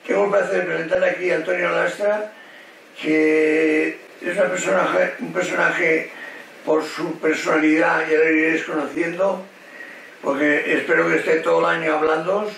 tengo el placer de presentar aquí a Antonio Lastra, que es un personaje por su personalidad, ya lo iréis conociendo, porque espero que esté todo el año hablando.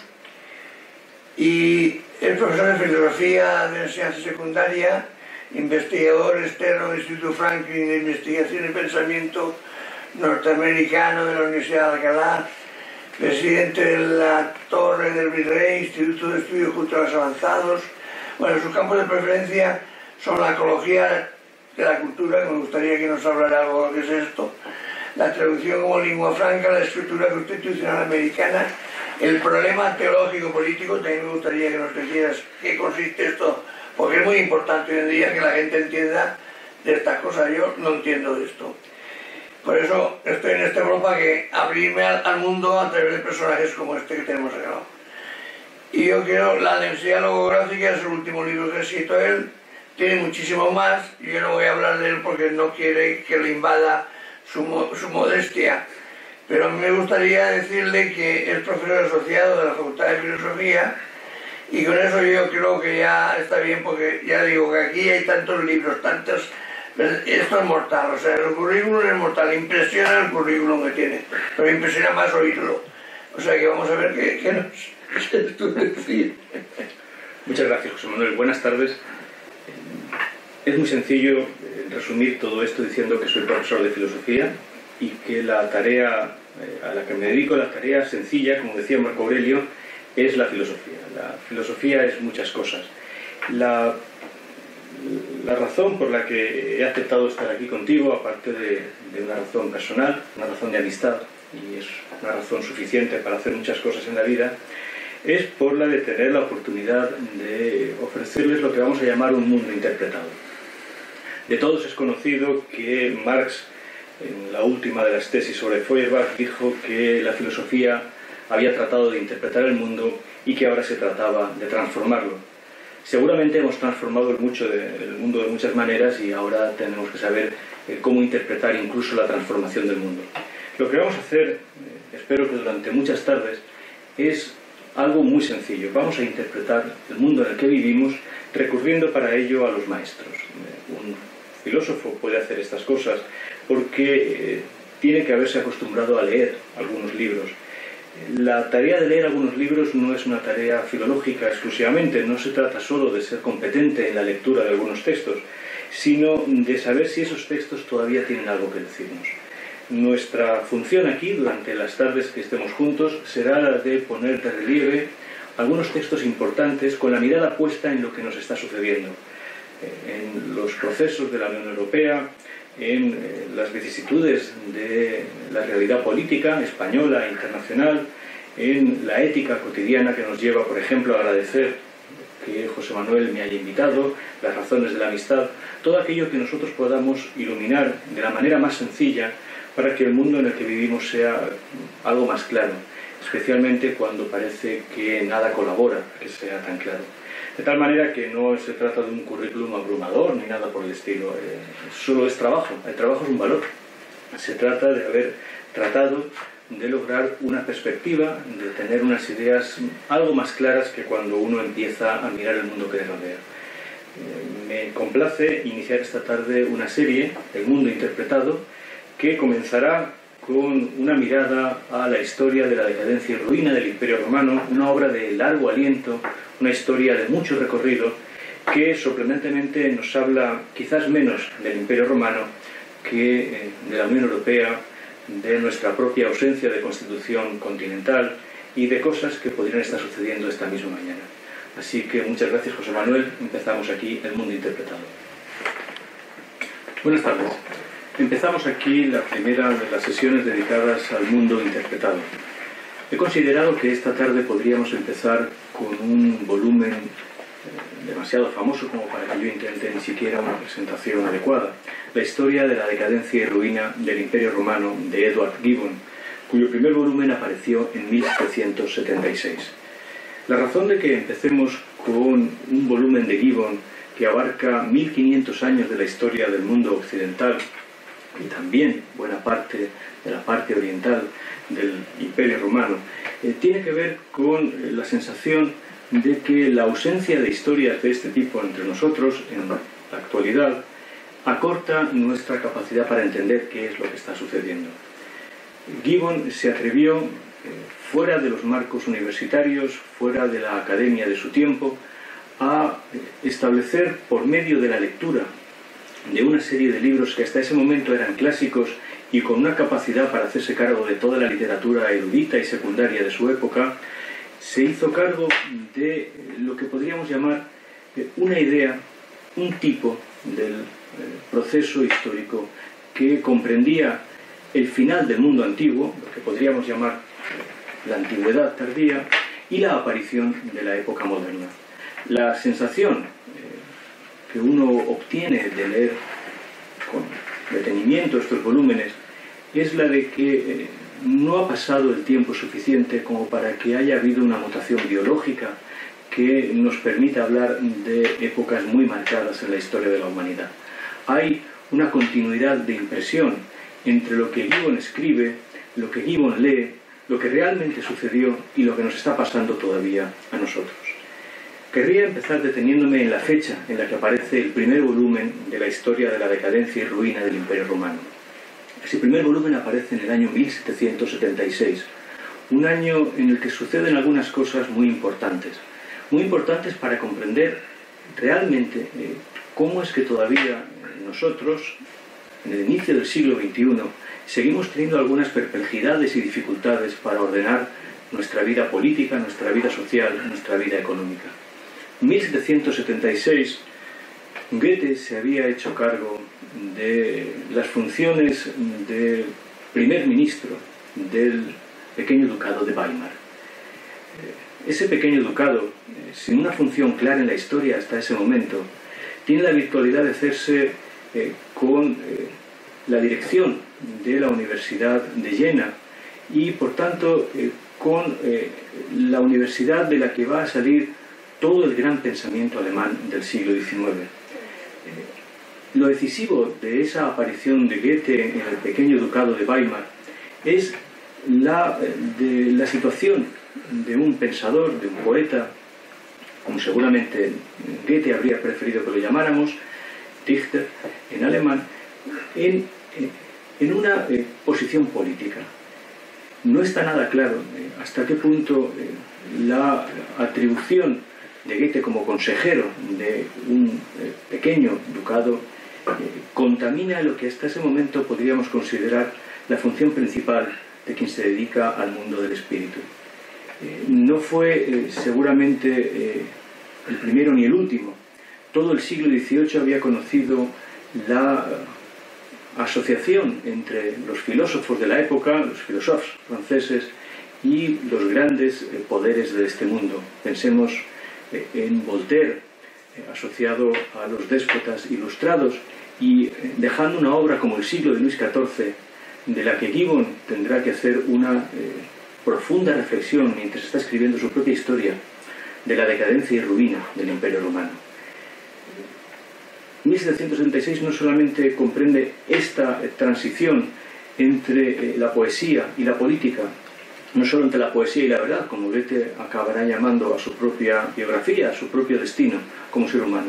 Y es profesor de Filosofía de Enseñanza Secundaria, investigador externo del Instituto Franklin de Investigación y Pensamiento norteamericano de la Universidad de Alcalá, presidente de la Torre del Virrey, Instituto de Estudios Culturales Avanzados. Bueno, sus campos de preferencia son la ecología de la cultura, que me gustaría que nos hablara algo de lo que es esto, la traducción como lengua franca, la escritura constitucional americana, el problema teológico-político. También me gustaría que nos dijeras qué consiste esto, porque es muy importante hoy en día que la gente entienda de estas cosas. Yo no entiendo de esto. Por eso estoy en este grupo, para que abrirme al mundo a través de personajes como este que tenemos acá. Y yo quiero, la Necesidad Logográfica es el último libro que ha escrito él, tiene muchísimo más, y yo no voy a hablar de él porque no quiere que le invada su modestia. Pero a mí me gustaría decirle que es profesor asociado de la Facultad de Filosofía, y con eso yo creo que ya está bien, porque ya digo que aquí hay tantos libros, tantos... Esto es mortal, o sea, el currículum es mortal, impresiona el currículum que tiene, pero impresiona más oírlo. O sea que vamos a ver qué nos quieres tú decir. Muchas gracias, José Manuel. Buenas tardes. Es muy sencillo resumir todo esto diciendo que soy profesor de filosofía y que la tarea a la que me dedico, la tarea sencilla, como decía Marco Aurelio, es la filosofía. La filosofía es muchas cosas. La razón por la que he aceptado estar aquí contigo, aparte de una razón personal, una razón de amistad, y es una razón suficiente para hacer muchas cosas en la vida, es por la de tener la oportunidad de ofrecerles lo que vamos a llamar un mundo interpretado. De todos es conocido que Marx, en la última de las tesis sobre Feuerbach, dijo que la filosofía había tratado de interpretar el mundo y que ahora se trataba de transformarlo. Seguramente hemos transformado el mundo de muchas maneras, y ahora tenemos que saber cómo interpretar incluso la transformación del mundo. Lo que vamos a hacer, espero que durante muchas tardes, es algo muy sencillo. Vamos a interpretar el mundo en el que vivimos recurriendo para ello a los maestros. Un filósofo puede hacer estas cosas porque tiene que haberse acostumbrado a leer algunos libros. La tarea de leer algunos libros no es una tarea filológica exclusivamente, no se trata solo de ser competente en la lectura de algunos textos, sino de saber si esos textos todavía tienen algo que decirnos. Nuestra función aquí, durante las tardes que estemos juntos, será la de poner de relieve algunos textos importantes con la mirada puesta en lo que nos está sucediendo, en los procesos de la Unión Europea, en las vicisitudes de la realidad política española e internacional, en la ética cotidiana que nos lleva, por ejemplo, a agradecer que José Manuel me haya invitado, las razones de la amistad, todo aquello que nosotros podamos iluminar de la manera más sencilla para que el mundo en el que vivimos sea algo más claro, especialmente cuando parece que nada colabora que sea tan claro. De tal manera que no se trata de un currículum abrumador ni nada por el estilo, solo es trabajo. El trabajo es un valor. Se trata de haber tratado de lograr una perspectiva, de tener unas ideas algo más claras que cuando uno empieza a mirar el mundo que le rodea. Me complace iniciar esta tarde una serie, El Mundo Interpretado, que comenzará con una mirada a la historia de la decadencia y ruina del Imperio Romano, una obra de largo aliento, una historia de mucho recorrido, que sorprendentemente nos habla quizás menos del Imperio Romano que de la Unión Europea, de nuestra propia ausencia de constitución continental y de cosas que podrían estar sucediendo esta misma mañana. Así que muchas gracias, José Manuel. Empezamos aquí El Mundo Interpretado. Buenas tardes. Empezamos aquí la primera de las sesiones dedicadas al mundo interpretado. He considerado que esta tarde podríamos empezar con un volumen demasiado famoso como para que yo intente ni siquiera una presentación adecuada. La historia de la decadencia y ruina del Imperio Romano, de Edward Gibbon, cuyo primer volumen apareció en 1776. La razón de que empecemos con un volumen de Gibbon que abarca 1500 años de la historia del mundo occidental y también buena parte de la parte oriental del Imperio Romano, tiene que ver con la sensación de que la ausencia de historias de este tipo entre nosotros en la actualidad acorta nuestra capacidad para entender qué es lo que está sucediendo. Gibbon se atrevió, fuera de los marcos universitarios, fuera de la academia de su tiempo, a establecer, por medio de la lectura de una serie de libros que hasta ese momento eran clásicos y con una capacidad para hacerse cargo de toda la literatura erudita y secundaria de su época, se hizo cargo de lo que podríamos llamar una idea, un tipo del proceso histórico que comprendía el final del mundo antiguo, lo que podríamos llamar la antigüedad tardía, y la aparición de la época moderna. La sensación que uno obtiene de leer con detenimiento estos volúmenes es la de que no ha pasado el tiempo suficiente como para que haya habido una mutación biológica que nos permita hablar de épocas muy marcadas en la historia de la humanidad. Hay una continuidad de impresión entre lo que Gibbon escribe, lo que Gibbon lee, lo que realmente sucedió y lo que nos está pasando todavía a nosotros. Querría empezar deteniéndome en la fecha en la que aparece el primer volumen de la historia de la decadencia y ruina del Imperio Romano. Ese primer volumen aparece en el año 1776, un año en el que suceden algunas cosas muy importantes para comprender realmente cómo es que todavía nosotros, en el inicio del siglo XXI, seguimos teniendo algunas perplejidades y dificultades para ordenar nuestra vida política, nuestra vida social, nuestra vida económica. En 1776, Goethe se había hecho cargo de las funciones de primer ministro del pequeño ducado de Weimar. Ese pequeño ducado, sin una función clara en la historia hasta ese momento, tiene la virtualidad de hacerse con la dirección de la Universidad de Jena y, por tanto, con la universidad de la que va a salir todo el gran pensamiento alemán del siglo XIX. Lo decisivo de esa aparición de Goethe en el pequeño ducado de Weimar es la situación de un pensador, de un poeta, como seguramente Goethe habría preferido que lo llamáramos, Dichter en alemán, en una posición política. No está nada claro hasta qué punto la atribución de Goethe como consejero de un pequeño ducado contamina lo que hasta ese momento podríamos considerar la función principal de quien se dedica al mundo del espíritu. No fue seguramente el primero ni el último. Todo el siglo XVIII había conocido la asociación entre los filósofos de la época, los filósofos franceses, y los grandes poderes de este mundo. Pensemos en Voltaire, asociado a los déspotas ilustrados, y dejando una obra como El siglo de Luis XIV, de la que Gibbon tendrá que hacer una profunda reflexión mientras está escribiendo su propia historia de la decadencia y ruina del Imperio Romano. 1776 no solamente comprende esta transición entre la poesía y la política, no solo entre la poesía y la verdad, como Goethe acabará llamando a su propia biografía, a su propio destino como ser humano.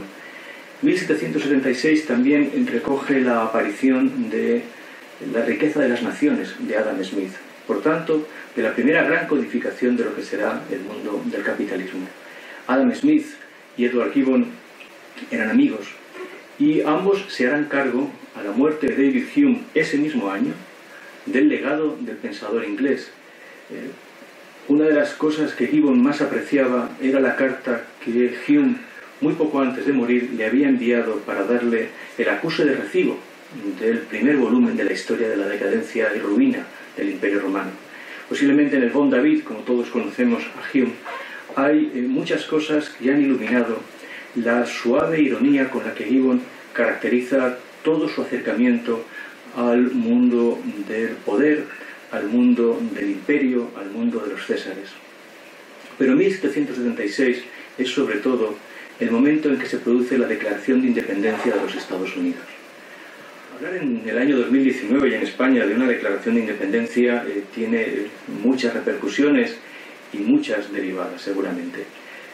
1776 también recoge la aparición de La riqueza de las naciones, de Adam Smith. Por tanto, de la primera gran codificación de lo que será el mundo del capitalismo. Adam Smith y Edward Gibbon eran amigos, y ambos se harán cargo, a la muerte de David Hume ese mismo año, del legado del pensador inglés. Una de las cosas que Gibbon más apreciaba era la carta que Hume, muy poco antes de morir, le había enviado para darle el acuse de recibo del primer volumen de la historia de la decadencia y ruina del Imperio Romano. Posiblemente en el Bon David, como todos conocemos a Hume, hay muchas cosas que han iluminado la suave ironía con la que Gibbon caracteriza todo su acercamiento al mundo del poder, al mundo del imperio, al mundo de los césares. Pero 1776 es sobre todo el momento en que se produce la declaración de independencia de los Estados Unidos. Hablar en el año 2019 y en España de una declaración de independencia tiene muchas repercusiones y muchas derivadas seguramente.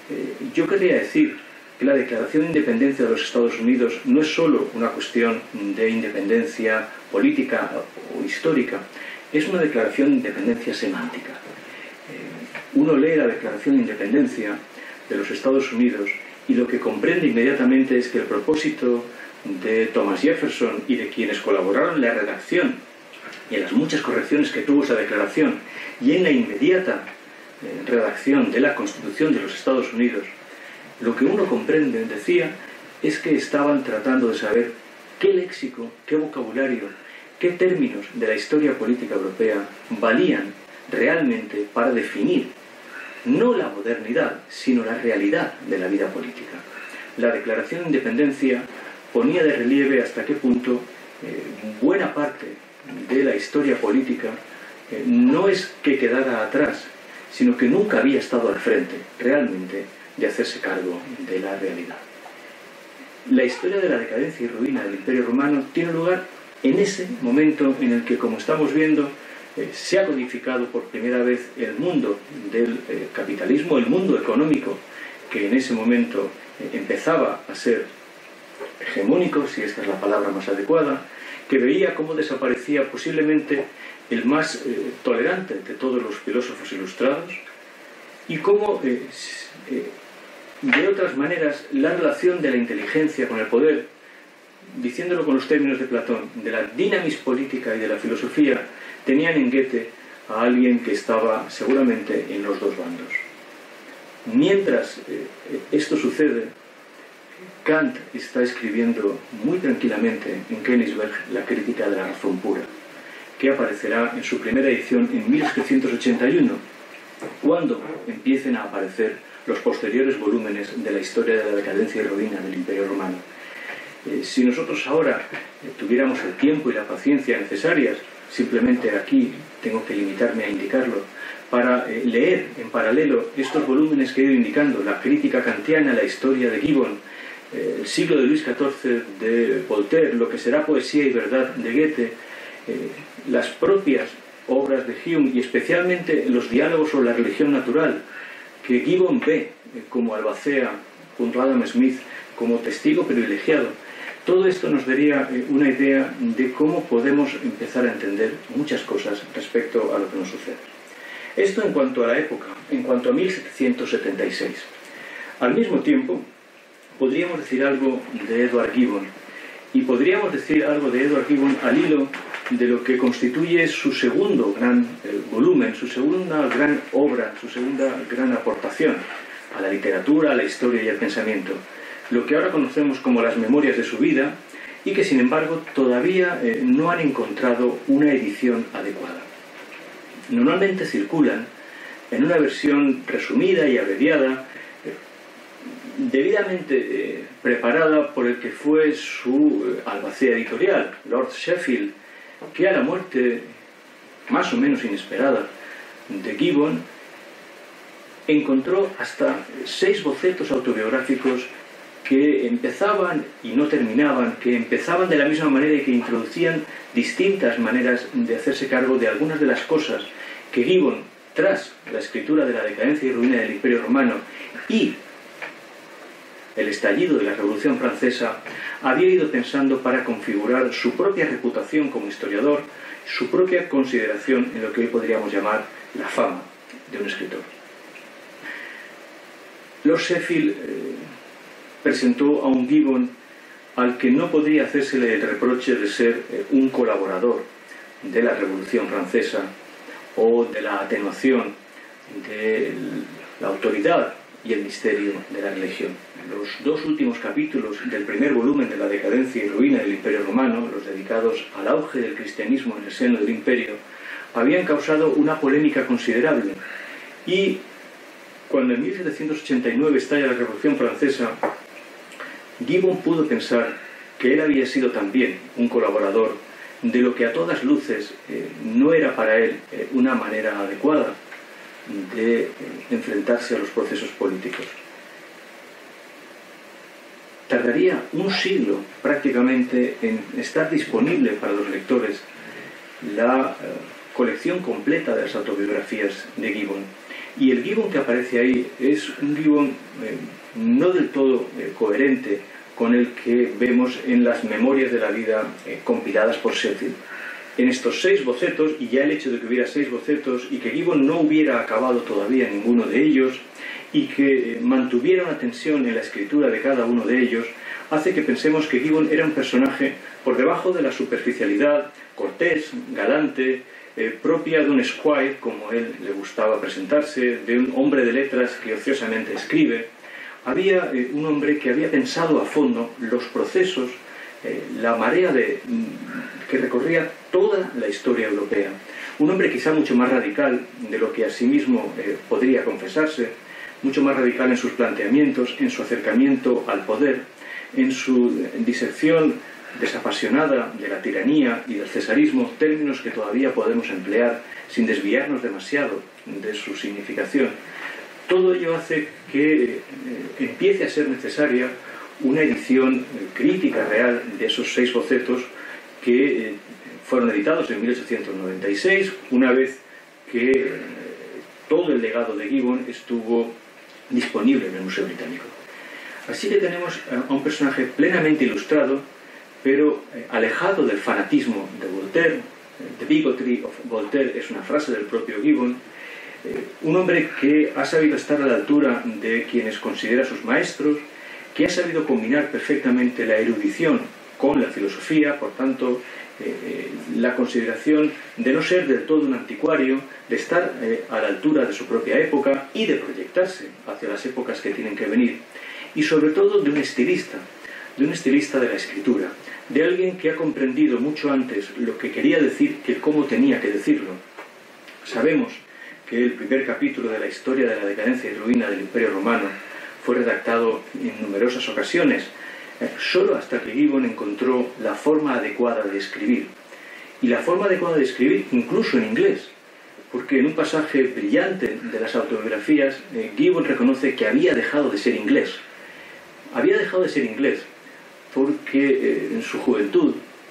Yo querría decir que la Declaración de Independencia de los Estados Unidos no es solo una cuestión de independencia política o histórica, es una declaración de independencia semántica. Uno lee la Declaración de Independencia de los Estados Unidos y lo que comprende inmediatamente es que el propósito de Thomas Jefferson y de quienes colaboraron en la redacción y en las muchas correcciones que tuvo esa declaración y en la inmediata redacción de la Constitución de los Estados Unidos, lo que uno comprende, decía, es que estaban tratando de saber qué léxico, qué vocabulario, qué términos de la historia política europea valían realmente para definir no la modernidad, sino la realidad de la vida política. La Declaración de Independencia ponía de relieve hasta qué punto buena parte de la historia política no es que quedara atrás, sino que nunca había estado al frente, realmente, de hacerse cargo de la realidad. La historia de la decadencia y ruina del Imperio Romano tiene lugar en ese momento en el que, como estamos viendo, se ha codificado por primera vez el mundo del capitalismo, el mundo económico, que en ese momento empezaba a ser hegemónico, si esta es la palabra más adecuada, que veía cómo desaparecía posiblemente el más tolerante de todos los filósofos ilustrados y cómo, de otras maneras, la relación de la inteligencia con el poder, diciéndolo con los términos de Platón, de la dinamis política y de la filosofía, tenían en Goethe a alguien que estaba seguramente en los dos bandos. Mientras esto sucede, Kant está escribiendo muy tranquilamente en Königsberg la crítica de la razón pura, que aparecerá en su primera edición en 1781, cuando empiecen a aparecer los posteriores volúmenes de la historia de la decadencia y ruina del Imperio Romano. Si nosotros ahora tuviéramos el tiempo y la paciencia necesarias, simplemente aquí tengo que limitarme a indicarlo, para leer en paralelo estos volúmenes que he ido indicando, la crítica kantiana, la historia de Gibbon, el siglo de Luis XIV de Voltaire, lo que será poesía y verdad de Goethe, las propias obras de Hume y especialmente los diálogos sobre la religión natural, que Gibbon ve como albacea junto a Adam Smith como testigo privilegiado. Todo esto nos daría una idea de cómo podemos empezar a entender muchas cosas respecto a lo que nos sucede. Esto en cuanto a la época, en cuanto a 1776. Al mismo tiempo, podríamos decir algo de Edward Gibbon, y podríamos decir algo de Edward Gibbon al hilo de lo que constituye su segundo gran volumen, su segunda gran obra, su segunda gran aportación a la literatura, a la historia y al pensamiento, lo que ahora conocemos como las memorias de su vida, y que sin embargo todavía no han encontrado una edición adecuada. Normalmente circulan en una versión resumida y abreviada, debidamente preparada por el que fue su albacea editorial, Lord Sheffield, que a la muerte más o menos inesperada de Gibbon encontró hasta 6 bocetos autobiográficos que empezaban y no terminaban, que empezaban de la misma manera y que introducían distintas maneras de hacerse cargo de algunas de las cosas que Gibbon, tras la escritura de la decadencia y ruina del Imperio Romano y el estallido de la Revolución Francesa, había ido pensando para configurar su propia reputación como historiador, su propia consideración en lo que hoy podríamos llamar la fama de un escritor. Lord Sheffield presentó a un Gibbon al que no podría hacérsele el reproche de ser un colaborador de la Revolución Francesa o de la atenuación de la autoridad y el misterio de la religión. Los 2 últimos capítulos del primer volumen de la decadencia y ruina del Imperio Romano, los dedicados al auge del cristianismo en el seno del imperio, habían causado una polémica considerable, y cuando en 1789 estalla la Revolución Francesa, Gibbon pudo pensar que él había sido también un colaborador de lo que a todas luces no era para él una manera adecuada de enfrentarse a los procesos políticos. Tardaría un siglo prácticamente en estar disponible para los lectores la colección completa de las autobiografías de Gibbon, Y el Gibbon que aparece ahí es un Gibbon no del todo coherente con el que vemos en las memorias de la vida compiladas por Sheffield. En estos 6 bocetos, y ya el hecho de que hubiera 6 bocetos y que Gibbon no hubiera acabado todavía ninguno de ellos y que mantuviera una tensión en la escritura de cada uno de ellos, hace que pensemos que Gibbon era un personaje por debajo de la superficialidad, cortés, galante, propia de un squire, como él le gustaba presentarse, de un hombre de letras que ociosamente escribe. Había un hombre que había pensado a fondo los procesos, la marea que recorría toda la historia europea. Un hombre quizá mucho más radical de lo que a sí mismo podría confesarse, mucho más radical en sus planteamientos, en su acercamiento al poder, en su disección desapasionada de la tiranía y del cesarismo, términos que todavía podemos emplear sin desviarnos demasiado de su significación. Todo ello hace que empiece a ser necesaria una edición crítica real de esos 6 bocetos que fueron editados en 1896, una vez que todo el legado de Gibbon estuvo disponible en el Museo Británico. Así que tenemos a un personaje plenamente ilustrado, pero alejado del fanatismo de Voltaire. The bigotry of Voltaire es una frase del propio Gibbon. Un hombre que ha sabido estar a la altura de quienes considera sus maestros, que ha sabido combinar perfectamente la erudición con la filosofía, por tanto, la consideración de no ser del todo un anticuario, de estar a la altura de su propia época y de proyectarse hacia las épocas que tienen que venir, y sobre todo de un estilista de la escritura, de alguien que ha comprendido mucho antes lo que quería decir que cómo tenía que decirlo. Sabemos que el primer capítulo de la historia de la decadencia y ruina del Imperio Romano fue redactado en numerosas ocasiones, solo hasta que Gibbon encontró la forma adecuada de escribir. Y la forma adecuada de escribir incluso en inglés, porque en un pasaje brillante de las autobiografías, Gibbon reconoce que había dejado de ser inglés. Había dejado de ser inglés porque en su juventud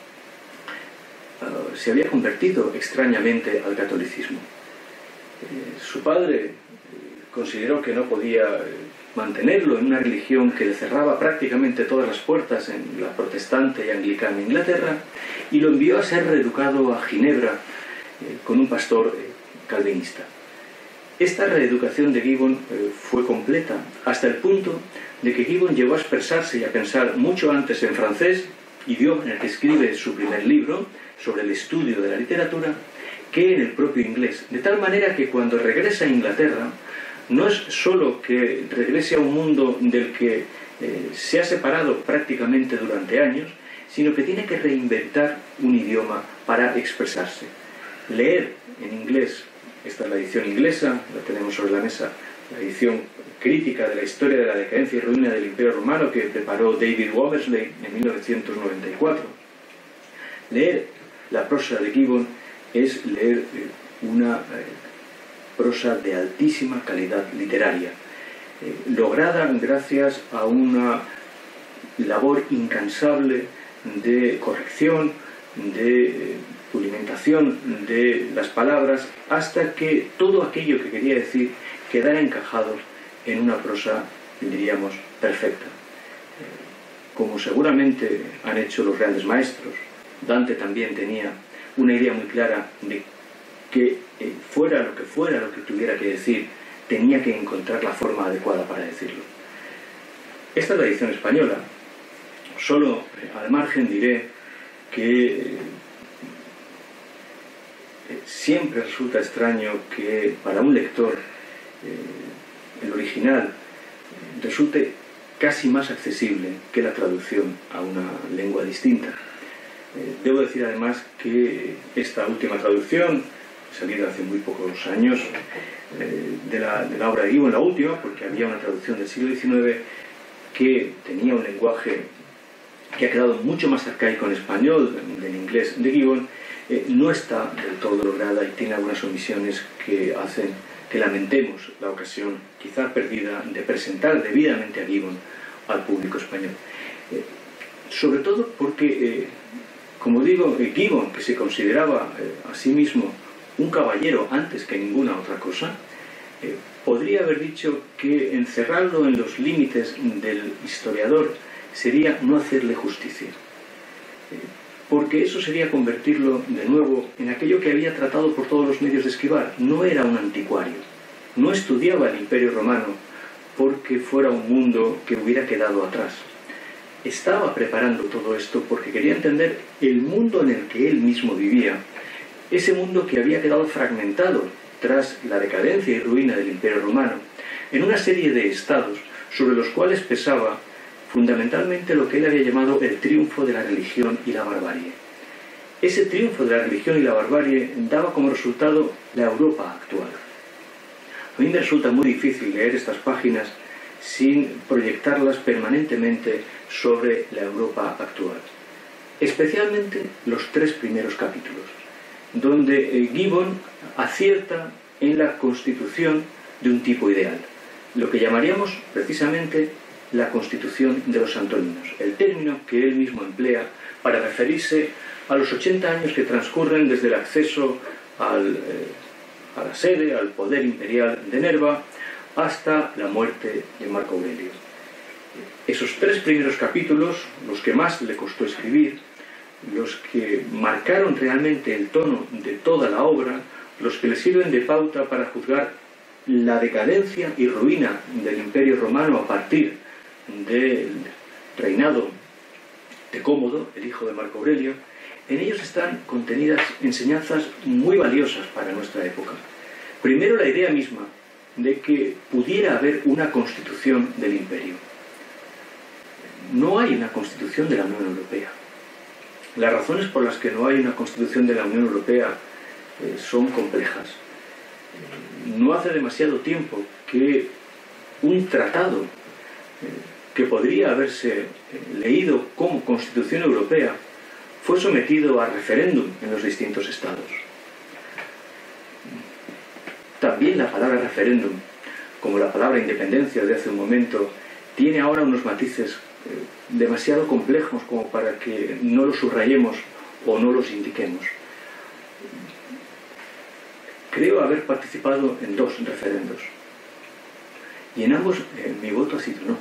se había convertido extrañamente al catolicismo. Su padre consideró que no podía mantenerlo en una religión que le cerraba prácticamente todas las puertas en la protestante y anglicana Inglaterra, y lo envió a ser reeducado a Ginebra con un pastor calvinista. Esta reeducación de Gibbon fue completa hasta el punto de que Gibbon llegó a expresarse y a pensar mucho antes en francés, idioma en el que escribe su primer libro sobre el estudio de la literatura, que en el propio inglés, de tal manera que cuando regresa a Inglaterra no es solo que regrese a un mundo del que se ha separado prácticamente durante años, sino que tiene que reinventar un idioma para expresarse. Leer en inglés, esta es la edición inglesa, la tenemos sobre la mesa, la edición crítica de la historia de la decadencia y ruina del Imperio Romano que preparó David Wabersley en 1994. Leer la prosa de Gibbon es leer una prosa de altísima calidad literaria, lograda gracias a una labor incansable de corrección, de pulimentación de las palabras, hasta que todo aquello que quería decir quedara encajado en una prosa, diríamos, perfecta. Como seguramente han hecho los grandes maestros, Dante también tenía una idea muy clara de que fuera lo que tuviera que decir, tenía que encontrar la forma adecuada para decirlo. Esta es la edición española. Solo al margen diré que siempre resulta extraño que para un lector el original resulte casi más accesible que la traducción a una lengua distinta. Debo decir además que esta última traducción, salida hace muy pocos años, de la obra de Gibbon, la última, porque había una traducción del siglo XIX que tenía un lenguaje que ha quedado mucho más arcaico en español del inglés de Gibbon, no está del todo lograda y tiene algunas omisiones que hacen que lamentemos la ocasión, quizá perdida, de presentar debidamente a Gibbon al público español. Sobre todo porque, como digo, Gibbon, que se consideraba a sí mismo un caballero antes que ninguna otra cosa, podría haber dicho que encerrarlo en los límites del historiador sería no hacerle justicia, porque eso sería convertirlo de nuevo en aquello que había tratado por todos los medios de esquivar. No era un anticuario, no estudiaba el Imperio Romano porque fuera un mundo que hubiera quedado atrás. Estaba preparando todo esto porque quería entender el mundo en el que él mismo vivía, ese mundo que había quedado fragmentado tras la decadencia y ruina del Imperio Romano, en una serie de estados sobre los cuales pesaba fundamentalmente lo que él había llamado el triunfo de la religión y la barbarie. Ese triunfo de la religión y la barbarie daba como resultado la Europa actual. A mí me resulta muy difícil leer estas páginas sin proyectarlas permanentemente sobre la Europa actual. Especialmente los 3 primeros capítulos, donde Gibbon acierta en la constitución de un tipo ideal, lo que llamaríamos precisamente la constitución de los antoninos, el término que él mismo emplea para referirse a los 80 años que transcurren desde el acceso a la sede, al poder imperial de Nerva, hasta la muerte de Marco Aurelio. Esos 3 primeros capítulos, los que más le costó escribir, los que marcaron realmente el tono de toda la obra, los que le sirven de pauta para juzgar la decadencia y ruina del Imperio Romano a partir del reinado de Cómodo, el hijo de Marco Aurelio. En ellos están contenidas enseñanzas muy valiosas para nuestra época. Primero, la idea misma de que pudiera haber una constitución del imperio. No hay una constitución de la Unión Europea. Las razones por las que no hay una constitución de la Unión Europea son complejas. No hace demasiado tiempo que un tratado que podría haberse leído como Constitución Europea fue sometido a referéndum en los distintos estados. También la palabra referéndum, como la palabra independencia de hace un momento, tiene ahora unos matices demasiado complejos como para que no los subrayemos o no los indiquemos. Creo haber participado en 2 referendos y en ambos mi voto ha sido no.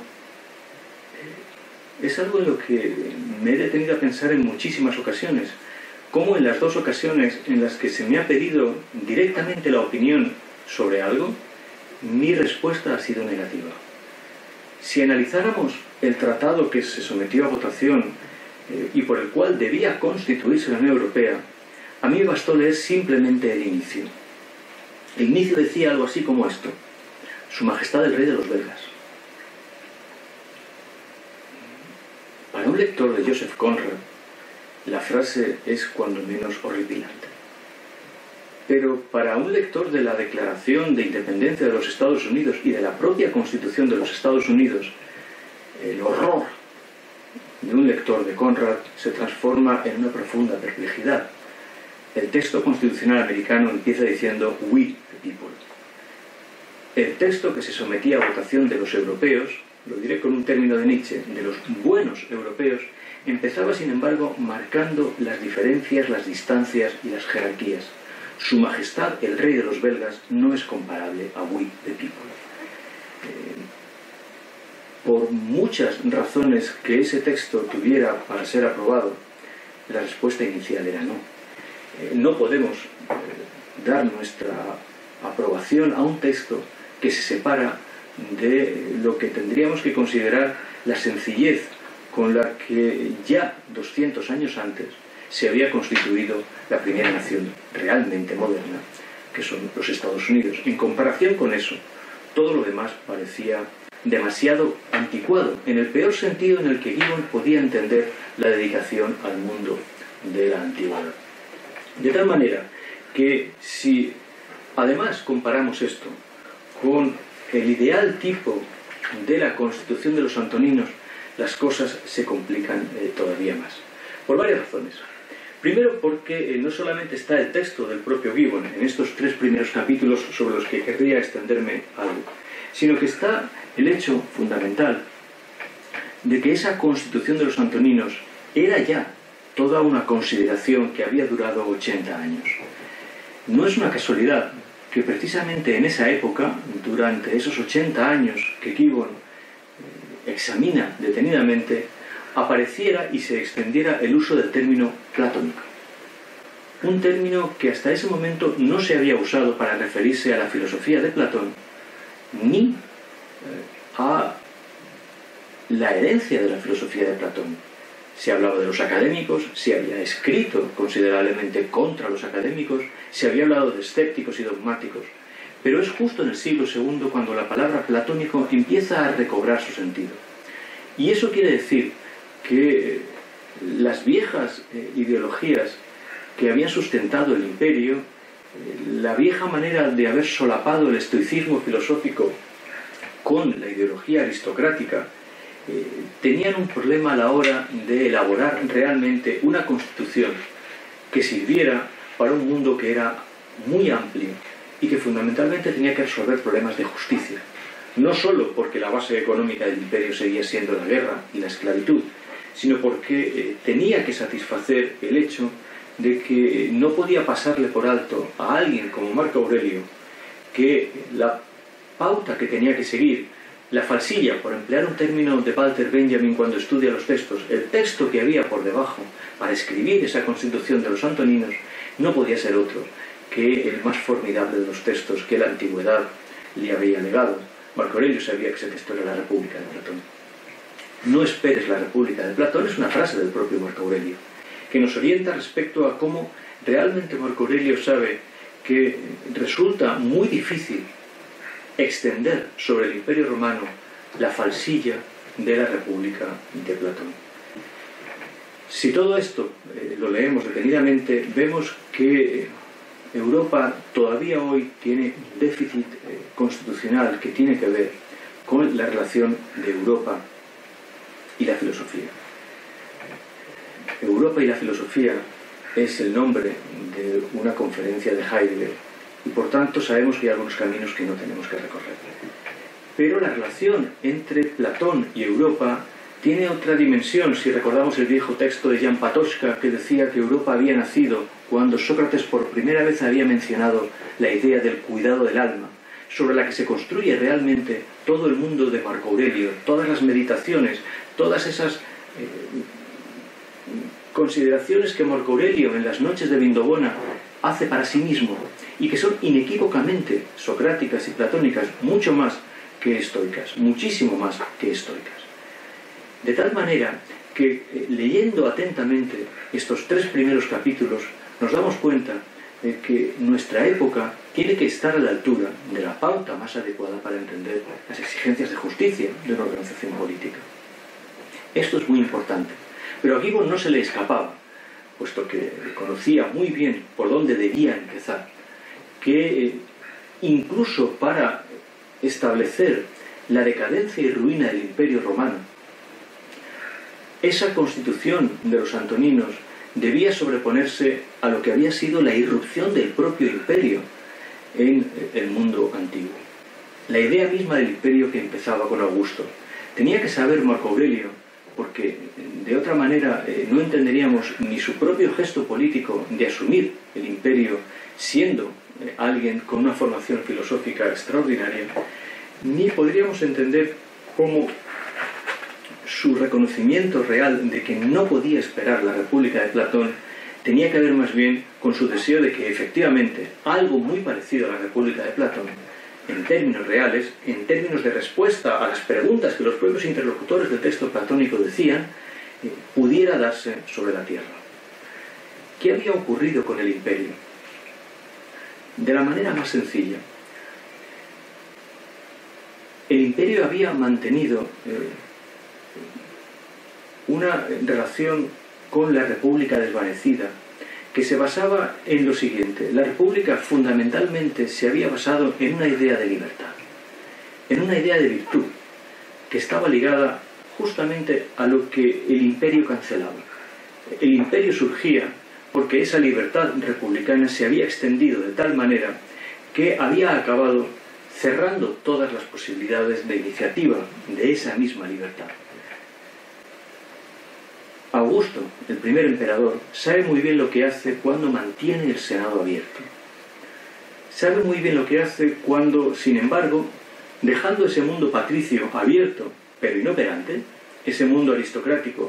Es algo en lo que me he detenido a pensar en muchísimas ocasiones, como en las 2 ocasiones en las que se me ha pedido directamente la opinión sobre algo, mi respuesta ha sido negativa. Si analizáramos el tratado que se sometió a votación y por el cual debía constituirse la Unión Europea, a mí me bastó leer simplemente el inicio. El inicio decía algo así como esto: Su Majestad el Rey de los Belgas. Para un lector de Joseph Conrad, la frase es cuando menos horripilante. Pero para un lector de la Declaración de Independencia de los Estados Unidos y de la propia Constitución de los Estados Unidos, el horror de un lector de Conrad se transforma en una profunda perplejidad. El texto constitucional americano empieza diciendo "We the people". El texto que se sometía a votación de los europeos, lo diré con un término de Nietzsche, de los buenos europeos, empezaba sin embargo marcando las diferencias, las distancias y las jerarquías. Su Majestad, el Rey de los Belgas, no es comparable a We the people. Por muchas razones que ese texto tuviera para ser aprobado, la respuesta inicial era no. No podemos dar nuestra aprobación a un texto que se separa de lo que tendríamos que considerar la sencillez con la que ya 200 años antes se había constituido la primera nación realmente moderna, que son los Estados Unidos. En comparación con eso, todo lo demás parecía demasiado anticuado, en el peor sentido en el que Gibbon podía entender la dedicación al mundo de la antigüedad. De tal manera que si además comparamos esto con el ideal tipo de la Constitución de los Antoninos, las cosas se complican todavía más. Por varias razones. Primero porque no solamente está el texto del propio Gibbon en estos 3 primeros capítulos sobre los que querría extenderme algo, sino que está el hecho fundamental de que esa Constitución de los Antoninos era ya toda una consideración que había durado 80 años. No es una casualidad que precisamente en esa época, durante esos 80 años que Gibbon examina detenidamente, apareciera y se extendiera el uso del término platónico. Un término que hasta ese momento no se había usado para referirse a la filosofía de Platón, ni a la herencia de la filosofía de Platón. Se hablaba de los académicos, se había escrito considerablemente contra los académicos, se había hablado de escépticos y dogmáticos, pero es justo en el siglo II cuando la palabra platónico empieza a recobrar su sentido. Y eso quiere decir que las viejas ideologías que habían sustentado el imperio, la vieja manera de haber solapado el estoicismo filosófico con la ideología aristocrática, tenían un problema a la hora de elaborar realmente una constitución que sirviera para un mundo que era muy amplio y que fundamentalmente tenía que resolver problemas de justicia. No solo porque la base económica del imperio seguía siendo la guerra y la esclavitud, sino porque tenía que satisfacer el hecho de que no podía pasarle por alto a alguien como Marco Aurelio que la pauta que tenía que seguir, la falsilla, por emplear un término de Walter Benjamin cuando estudia los textos, el texto que había por debajo para escribir esa constitución de los antoninos, no podía ser otro que el más formidable de los textos que la antigüedad le había legado. Marco Aurelio sabía que ese texto era la República de Platón. No esperes la República de Platón es una frase del propio Marco Aurelio, que nos orienta respecto a cómo realmente Marco Aurelio sabe que resulta muy difícil extender sobre el Imperio Romano la falsilla de la República de Platón. Si todo esto lo leemos detenidamente, vemos que Europa todavía hoy tiene un déficit constitucional que tiene que ver con la relación de Europa y la filosofía. Europa y la filosofía es el nombre de una conferencia de Heidegger y por tanto sabemos que hay algunos caminos que no tenemos que recorrer. Pero la relación entre Platón y Europa tiene otra dimensión. Si recordamos el viejo texto de Jan Patočka que decía que Europa había nacido cuando Sócrates por primera vez había mencionado la idea del cuidado del alma, sobre la que se construye realmente todo el mundo de Marco Aurelio, todas las meditaciones, todas esas consideraciones que Marco Aurelio en las noches de Vindobona hace para sí mismo y que son inequívocamente socráticas y platónicas, mucho más que estoicas, muchísimo más que estoicas. De tal manera que leyendo atentamente estos 3 primeros capítulos nos damos cuenta de que nuestra época tiene que estar a la altura de la pauta más adecuada para entender las exigencias de justicia de una organización política. Esto es muy importante, pero a Gibbon no se le escapaba, puesto que conocía muy bien por dónde debía empezar, que incluso para establecer la decadencia y ruina del Imperio Romano, esa constitución de los antoninos debía sobreponerse a lo que había sido la irrupción del propio imperio en el mundo antiguo. La idea misma del imperio que empezaba con Augusto. Tenía que saber Marco Aurelio, porque de otra manera no entenderíamos ni su propio gesto político de asumir el imperio siendo alguien con una formación filosófica extraordinaria, ni podríamos entender cómo su reconocimiento real de que no podía esperar la República de Platón tenía que ver más bien con su deseo de que efectivamente algo muy parecido a la República de Platón, en términos reales, en términos de respuesta a las preguntas que los propios interlocutores del texto platónico decían, pudiera darse sobre la tierra. ¿Qué había ocurrido con el imperio? De la manera más sencilla. El imperio había mantenido una relación con la República desvanecida que se basaba en lo siguiente. La República fundamentalmente se había basado en una idea de libertad, en una idea de virtud, que estaba ligada justamente a lo que el imperio cancelaba. El imperio surgía porque esa libertad republicana se había extendido de tal manera que había acabado cerrando todas las posibilidades de iniciativa de esa misma libertad. Augusto, el primer emperador, sabe muy bien lo que hace cuando mantiene el Senado abierto. sabe muy bien lo que hace cuando, sin embargo, dejando ese mundo patricio abierto pero inoperante, ese mundo aristocrático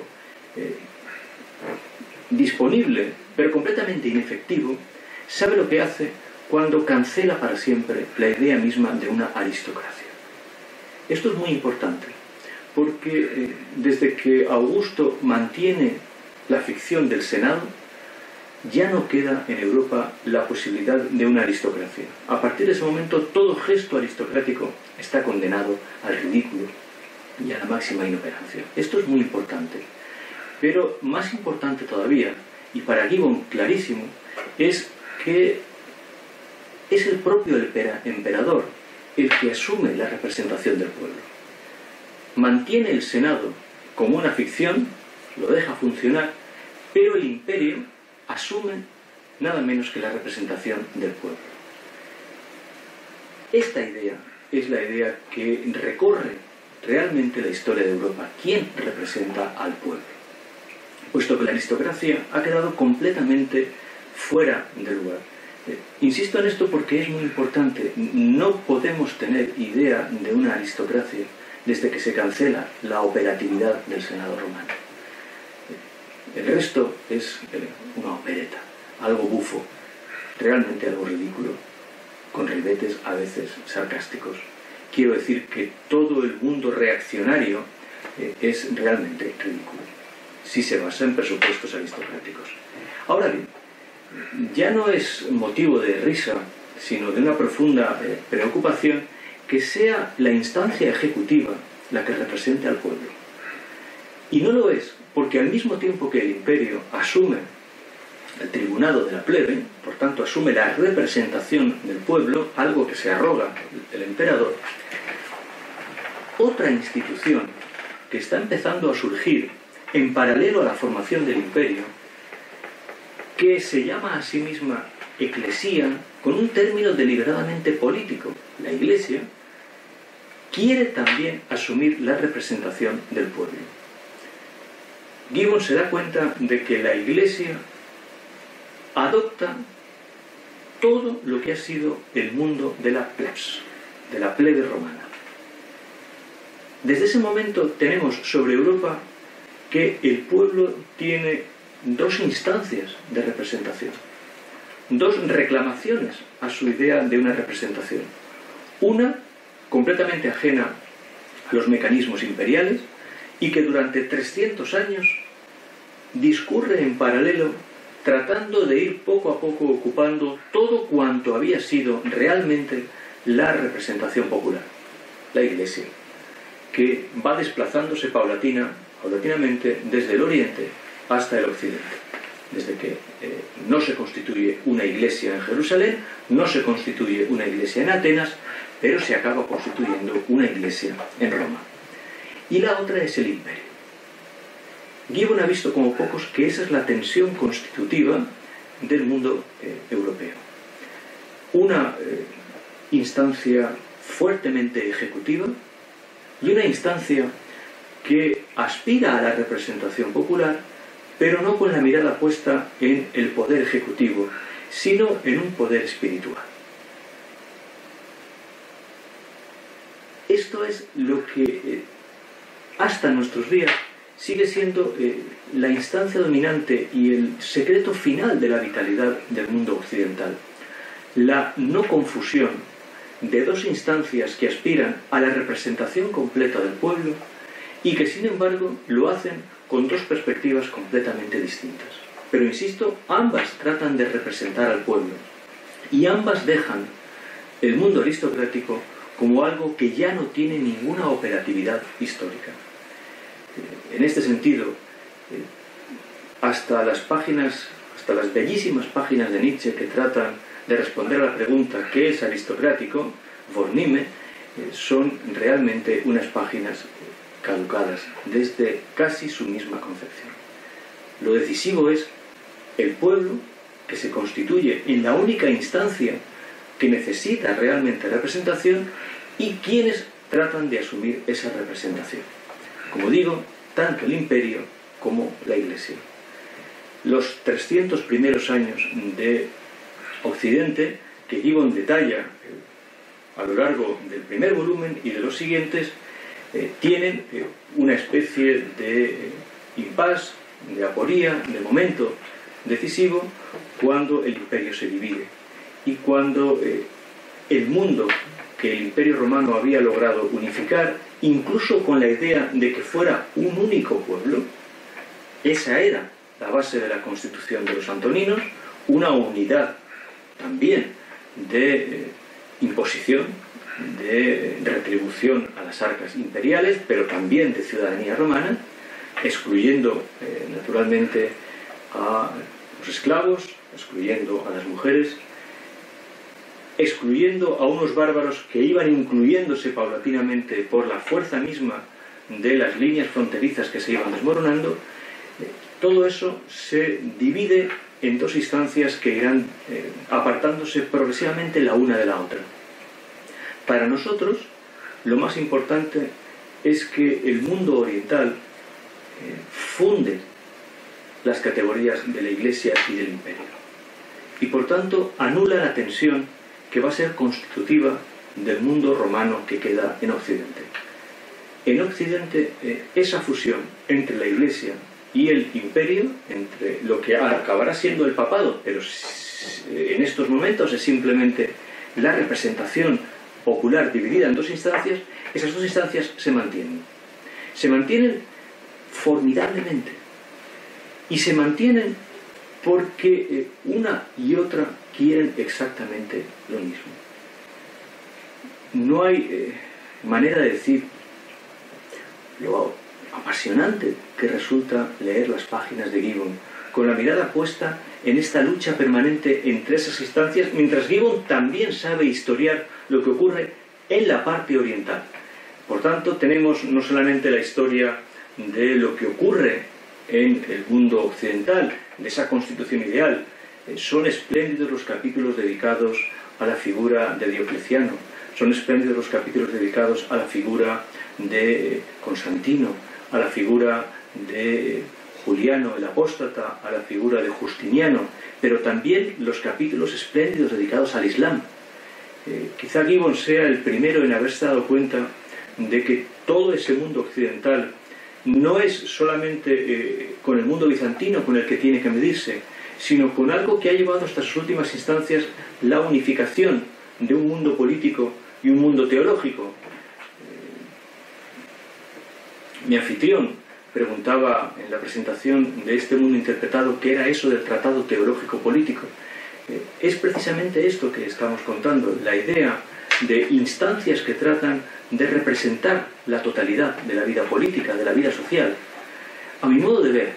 disponible pero completamente inefectivo, sabe lo que hace cuando cancela para siempre la idea misma de una aristocracia. Esto es muy importante, porque desde que Augusto mantiene la ficción del Senado, ya no queda en Europa la posibilidad de una aristocracia. A partir de ese momento, todo gesto aristocrático está condenado al ridículo y a la máxima inoperancia. Esto es muy importante. Pero más importante todavía, y para Gibbon clarísimo, es que es el propio emperador el que asume la representación del pueblo. Mantiene el Senado como una ficción, lo deja funcionar, pero el imperio asume nada menos que la representación del pueblo. Esta idea es la idea que recorre realmente la historia de Europa. ¿Quién representa al pueblo? Puesto que la aristocracia ha quedado completamente fuera del lugar. Insisto en esto porque es muy importante. No podemos tener idea de una aristocracia desde que se cancela la operatividad del Senado romano. El resto es una opereta, algo bufo, realmente algo ridículo, con ribetes a veces sarcásticos. Quiero decir que todo el mundo reaccionario es realmente ridículo, si se basa en presupuestos aristocráticos. Ahora bien, ya no es motivo de risa, sino de una profunda preocupación que sea la instancia ejecutiva la que represente al pueblo. Y no lo es, porque al mismo tiempo que el imperio asume el tribunado de la plebe, por tanto asume la representación del pueblo, algo que se arroga el emperador, otra institución que está empezando a surgir en paralelo a la formación del imperio, que se llama a sí misma eclesía, con un término deliberadamente político, la Iglesia, quiere también asumir la representación del pueblo. Gibbon se da cuenta de que la Iglesia adopta todo lo que ha sido el mundo de la plebs, de la plebe romana. Desde ese momento tenemos sobre Europa que el pueblo tiene dos instancias de representación, dos reclamaciones a su idea de una representación. Una completamente ajena a los mecanismos imperiales y que durante 300 años discurre en paralelo tratando de ir poco a poco ocupando todo cuanto había sido realmente la representación popular, la Iglesia, que va desplazándose paulatinamente desde el Oriente hasta el Occidente. Desde que no se constituye una iglesia en Jerusalén, no se constituye una iglesia en Atenas, pero se acaba constituyendo una iglesia en Roma. Y la otra es el imperio. Gibbon ha visto como pocos que esa es la tensión constitutiva del mundo europeo. Una instancia fuertemente ejecutiva y una instancia que aspira a la representación popular, pero no con la mirada puesta en el poder ejecutivo, sino en un poder espiritual. Esto es lo que hasta nuestros días sigue siendo la instancia dominante y el secreto final de la vitalidad del mundo occidental. La no confusión de dos instancias que aspiran a la representación completa del pueblo y que sin embargo lo hacen con dos perspectivas completamente distintas. Pero insisto, ambas tratan de representar al pueblo y ambas dejan el mundo aristocrático como algo que ya no tiene ninguna operatividad histórica. En este sentido, hasta las bellísimas páginas de Nietzsche que tratan de responder a la pregunta ¿qué es aristocrático?, Vornime, son realmente unas páginas caducadas desde casi su misma concepción. Lo decisivo es el pueblo que se constituye en la única instancia que necesita realmente representación y quienes tratan de asumir esa representación. Como digo, tanto el imperio como la Iglesia. Los 300 primeros años de Occidente que Gibbon detalla a lo largo del primer volumen y de los siguientes, tienen una especie de impasse, de aporía, de momento decisivo, cuando el imperio se divide y cuando el mundo que el Imperio Romano había logrado unificar, incluso con la idea de que fuera un único pueblo, esa era la base de la Constitución de los Antoninos, una unidad también de imposición, de retribución a las arcas imperiales, pero también de ciudadanía romana, excluyendo naturalmente a los esclavos, excluyendo a las mujeres, excluyendo a unos bárbaros que iban incluyéndose paulatinamente por la fuerza misma de las líneas fronterizas que se iban desmoronando. Todo eso se divide en dos instancias que irán apartándose progresivamente la una de la otra. Para nosotros, lo más importante es que el mundo oriental funde las categorías de la Iglesia y del Imperio, y por tanto anula la tensión que va a ser constitutiva del mundo romano que queda en Occidente. En Occidente, esa fusión entre la Iglesia y el Imperio, entre lo que acabará siendo el papado, pero en estos momentos es simplemente la representación popular dividida en dos instancias, esas dos instancias se mantienen. Se mantienen formidablemente. Y se mantienen porque una y otra quieren exactamente lo mismo. No hay manera de decir lo apasionante que resulta leer las páginas de Gibbon, con la mirada puesta en esta lucha permanente entre esas instancias, mientras Gibbon también sabe historiar lo que ocurre en la parte oriental. Por tanto, tenemos no solamente la historia de lo que ocurre en el mundo occidental, de esa constitución ideal. Son espléndidos los capítulos dedicados a la figura de Diocleciano, son espléndidos los capítulos dedicados a la figura de Constantino, a la figura de Juliano el Apóstata, a la figura de Justiniano, pero también los capítulos espléndidos dedicados al Islam. Quizá Gibbon sea el primero en haberse dado cuenta de que todo ese mundo occidental no es solamente con el mundo bizantino con el que tiene que medirse, sino con algo que ha llevado hasta sus últimas instancias la unificación de un mundo político y un mundo teológico. Mi anfitrión preguntaba en la presentación de este mundo interpretado qué era eso del tratado teológico político. Es precisamente esto que estamos contando, la idea de instancias que tratan de representar la totalidad de la vida política, de la vida social. A mi modo de ver,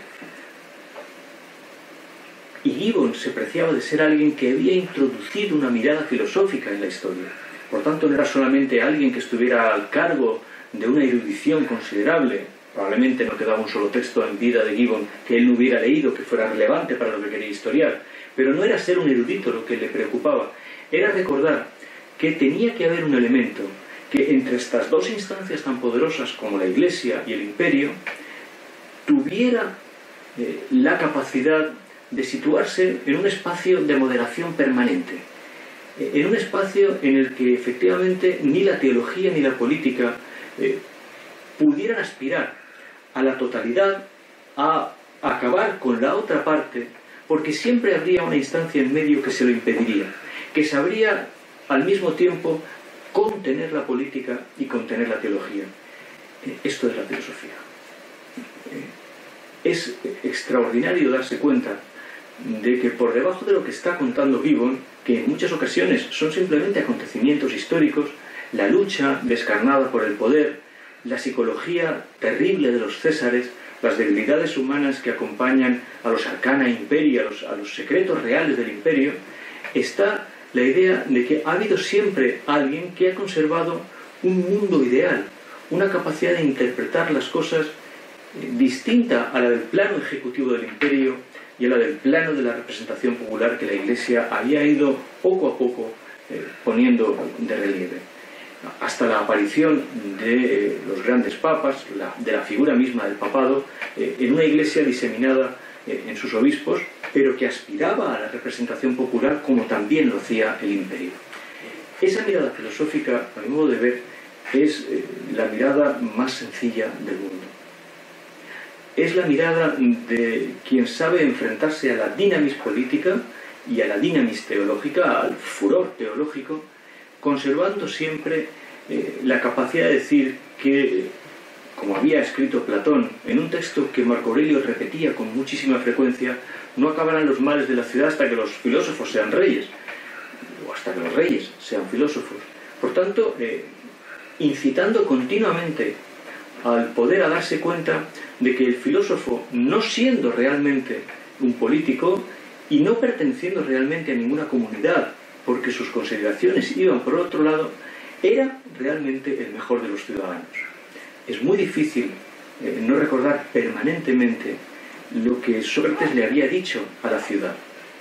y Gibbon se preciaba de ser alguien que había introducido una mirada filosófica en la historia. Por tanto, no era solamente alguien que estuviera al cargo de una erudición considerable. Probablemente no quedaba un solo texto en vida de Gibbon que él no hubiera leído, que fuera relevante para lo que quería historiar. Pero no era ser un erudito lo que le preocupaba, era recordar que tenía que haber un elemento que entre estas dos instancias tan poderosas como la Iglesia y el Imperio tuviera la capacidad de situarse en un espacio de moderación permanente, en un espacio en el que efectivamente ni la teología ni la política pudieran aspirar a la totalidad, a acabar con la otra parte, porque siempre habría una instancia en medio que se lo impediría, que sabría al mismo tiempo contener la política y contener la teología. Esto es la filosofía. Es extraordinario darse cuenta de que por debajo de lo que está contando Gibbon, que en muchas ocasiones son simplemente acontecimientos históricos, la lucha descarnada por el poder, la psicología terrible de los césares, las debilidades humanas que acompañan a los arcana imperi, a los secretos reales del imperio, está la idea de que ha habido siempre alguien que ha conservado un mundo ideal, una capacidad de interpretar las cosas distinta a la del plano ejecutivo del imperio y a la del plano de la representación popular que la Iglesia había ido poco a poco poniendo de relieve. Hasta la aparición de los grandes papas, de la figura misma del papado, en una Iglesia diseminada en sus obispos, pero que aspiraba a la representación popular como también lo hacía el imperio. Esa mirada filosófica, a mi modo de ver, es la mirada más sencilla del mundo. Es la mirada de quien sabe enfrentarse a la dinamis política y a la dinamis teológica, al furor teológico, conservando siempre la capacidad de decir que, como había escrito Platón en un texto que Marco Aurelio repetía con muchísima frecuencia, no acabarán los males de la ciudad hasta que los filósofos sean reyes, o hasta que los reyes sean filósofos. Por tanto, incitando continuamente al poder a darse cuenta de que el filósofo, no siendo realmente un político y no perteneciendo realmente a ninguna comunidad, porque sus consideraciones iban por otro lado, era realmente el mejor de los ciudadanos. Es muy difícil no recordar permanentemente lo que Sócrates le había dicho a la ciudad.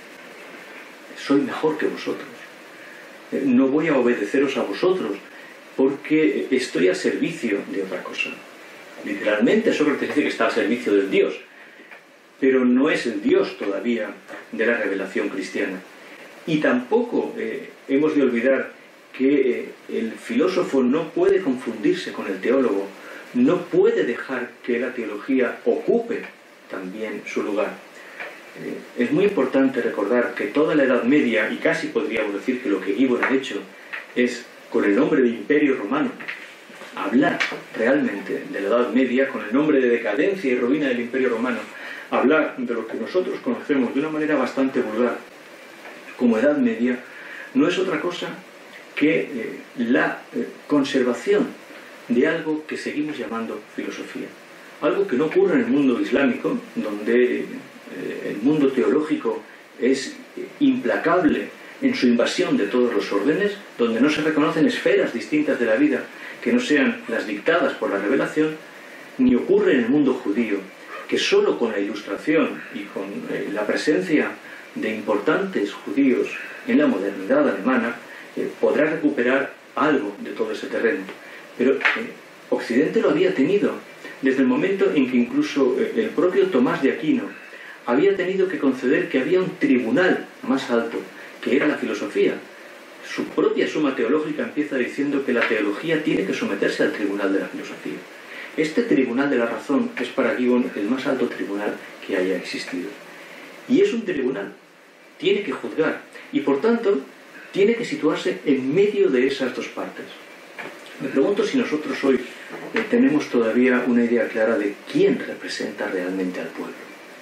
Soy mejor que vosotros. No voy a obedeceros a vosotros porque estoy a servicio de otra cosa. Literalmente Sócrates dice que está a servicio del Dios, pero no es el Dios todavía de la revelación cristiana. Y tampoco hemos de olvidar que el filósofo no puede confundirse con el teólogo, no puede dejar que la teología ocupe también su lugar. Es muy importante recordar que toda la Edad Media, y casi podríamos decir que lo que Gibbon ha hecho es, con el nombre de Imperio Romano, hablar realmente de la Edad Media, con el nombre de decadencia y ruina del Imperio Romano, hablar de lo que nosotros conocemos de una manera bastante vulgar como Edad Media, no es otra cosa que la conservación de algo que seguimos llamando filosofía. Algo que no ocurre en el mundo islámico, donde el mundo teológico es implacable en su invasión de todos los órdenes, donde no se reconocen esferas distintas de la vida que no sean las dictadas por la revelación, ni ocurre en el mundo judío, que solo con la ilustración y con la presencia de importantes judíos en la modernidad alemana podrá recuperar algo de todo ese terreno. Pero Occidente lo había tenido desde el momento en que incluso el propio Tomás de Aquino había tenido que conceder que había un tribunal más alto, que era la filosofía. Su propia Suma Teológica empieza diciendo que la teología tiene que someterse al tribunal de la filosofía. Este tribunal de la razón es para Gibbon el más alto tribunal que haya existido. Y es un tribunal, tiene que juzgar, y por tanto tiene que situarse en medio de esas dos partes. Me pregunto si nosotros hoy tenemos todavía una idea clara de quién representa realmente al pueblo.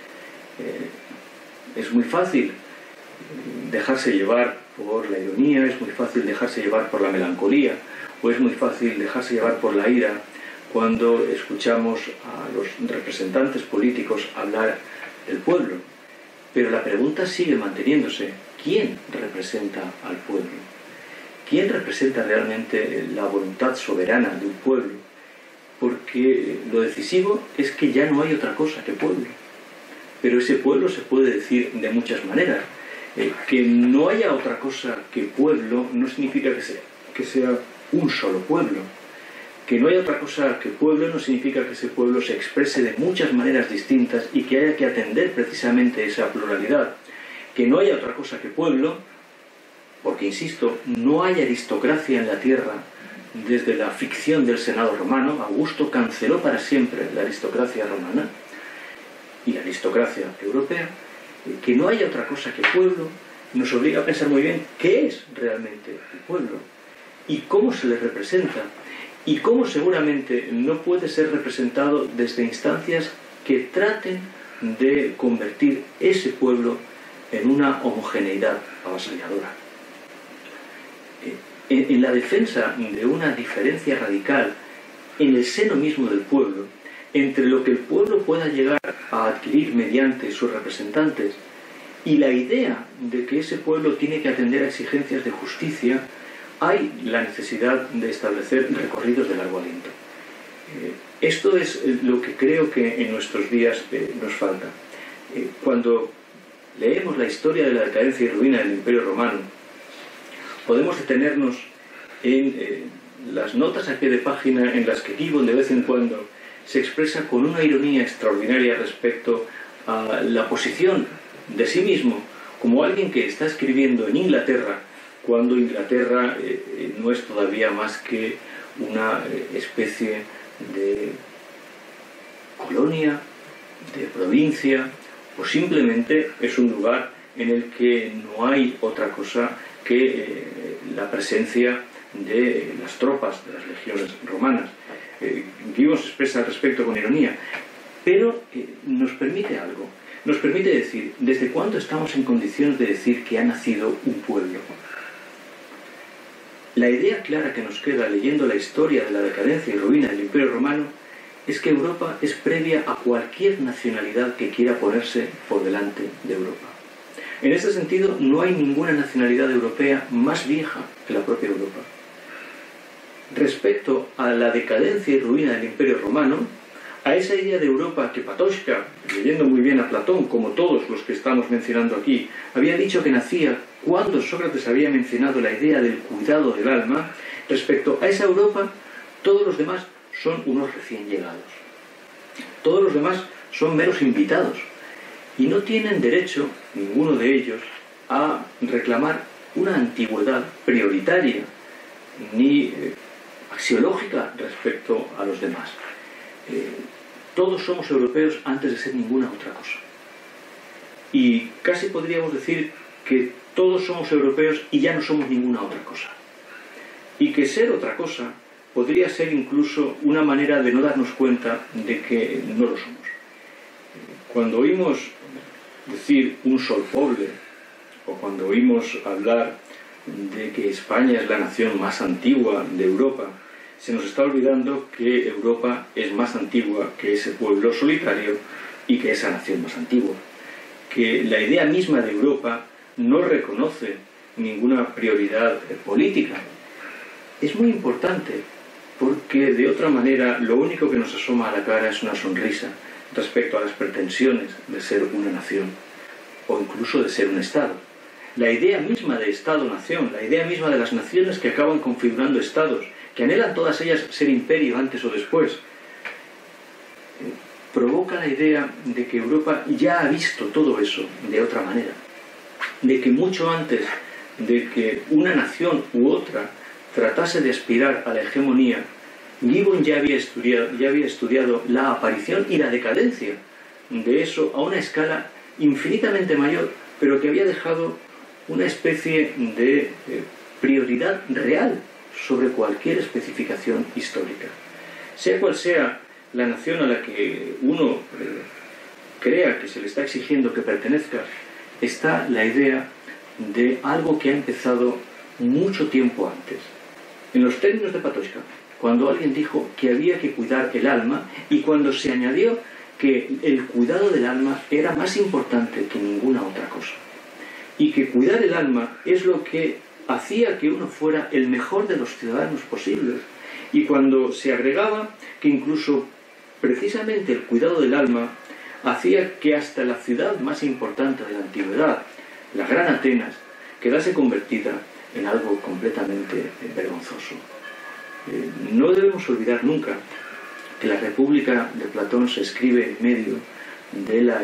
Es muy fácil dejarse llevar por la ironía, es muy fácil dejarse llevar por la melancolía, o es muy fácil dejarse llevar por la ira cuando escuchamos a los representantes políticos hablar del pueblo. Pero la pregunta sigue manteniéndose: ¿quién representa al pueblo? ¿Quién representa realmente la voluntad soberana de un pueblo? Porque lo decisivo es que ya no hay otra cosa que pueblo. Pero ese pueblo se puede decir de muchas maneras. Que no haya otra cosa que pueblo no significa que sea un solo pueblo. Que no haya otra cosa que pueblo no significa que ese pueblo se exprese de muchas maneras distintas y que haya que atender precisamente esa pluralidad. Que no haya otra cosa que pueblo, porque, insisto, no hay aristocracia en la tierra desde la ficción del Senado romano. Augusto canceló para siempre la aristocracia romana y la aristocracia europea. Que no haya otra cosa que pueblo nos obliga a pensar muy bien qué es realmente el pueblo y cómo se le representa, y cómo seguramente no puede ser representado desde instancias que traten de convertir ese pueblo en una homogeneidad avasalladora. En la defensa de una diferencia radical en el seno mismo del pueblo, entre lo que el pueblo pueda llegar a adquirir mediante sus representantes y la idea de que ese pueblo tiene que atender a exigencias de justicia, hay la necesidad de establecer recorridos de largo aliento. Esto es lo que creo que en nuestros días nos falta. Cuando leemos la historia de la decadencia y ruina del Imperio Romano, podemos detenernos en las notas a pie de página en las que Gibbon de vez en cuando se expresa con una ironía extraordinaria respecto a la posición de sí mismo como alguien que está escribiendo en Inglaterra, cuando Inglaterra no es todavía más que una especie de colonia, de provincia, o simplemente es un lugar en el que no hay otra cosa que la presencia de las tropas de las legiones romanas. Vivos expresa al respecto con ironía, pero nos permite algo. Nos permite decir, ¿desde cuándo estamos en condiciones de decir que ha nacido un pueblo? La idea clara que nos queda leyendo la historia de la decadencia y ruina del Imperio Romano es que Europa es previa a cualquier nacionalidad que quiera ponerse por delante de Europa. En este sentido, no hay ninguna nacionalidad europea más vieja que la propia Europa. Respecto a la decadencia y ruina del Imperio Romano, a esa idea de Europa que Patočka, leyendo muy bien a Platón, como todos los que estamos mencionando aquí, había dicho que nacía cuando Sócrates había mencionado la idea del cuidado del alma, respecto a esa Europa, todos los demás son unos recién llegados. Todos los demás son meros invitados y no tienen derecho, ninguno de ellos, a reclamar una antigüedad prioritaria ni axiológica respecto a los demás. Todos somos europeos antes de ser ninguna otra cosa. Y casi podríamos decir que todos somos europeos y ya no somos ninguna otra cosa. Y que ser otra cosa podría ser incluso una manera de no darnos cuenta de que no lo somos. Cuando oímos decir un sol poble, o cuando oímos hablar de que España es la nación más antigua de Europa, se nos está olvidando que Europa es más antigua que ese pueblo solitario y que esa nación más antigua. Que la idea misma de Europa no reconoce ninguna prioridad política. Es muy importante porque de otra manera lo único que nos asoma a la cara es una sonrisa respecto a las pretensiones de ser una nación o incluso de ser un Estado. La idea misma de Estado-nación, la idea misma de las naciones que acaban configurando Estados, que anhelan todas ellas ser imperio antes o después, provoca la idea de que Europa ya ha visto todo eso de otra manera, de que mucho antes de que una nación u otra tratase de aspirar a la hegemonía, Gibbon ya había estudiado la aparición y la decadencia de eso a una escala infinitamente mayor, pero que había dejado una especie de prioridad real sobre cualquier especificación histórica. Sea cual sea la nación a la que uno crea que se le está exigiendo que pertenezca, está la idea de algo que ha empezado mucho tiempo antes. En los términos de Patočka, cuando alguien dijo que había que cuidar el alma y cuando se añadió que el cuidado del alma era más importante que ninguna otra cosa. Y que cuidar el alma es lo que hacía que uno fuera el mejor de los ciudadanos posibles. Y cuando se agregaba que incluso precisamente el cuidado del alma hacía que hasta la ciudad más importante de la antigüedad, la Gran Atenas, quedase convertida en algo completamente vergonzoso. No debemos olvidar nunca que la República de Platón se escribe en medio de la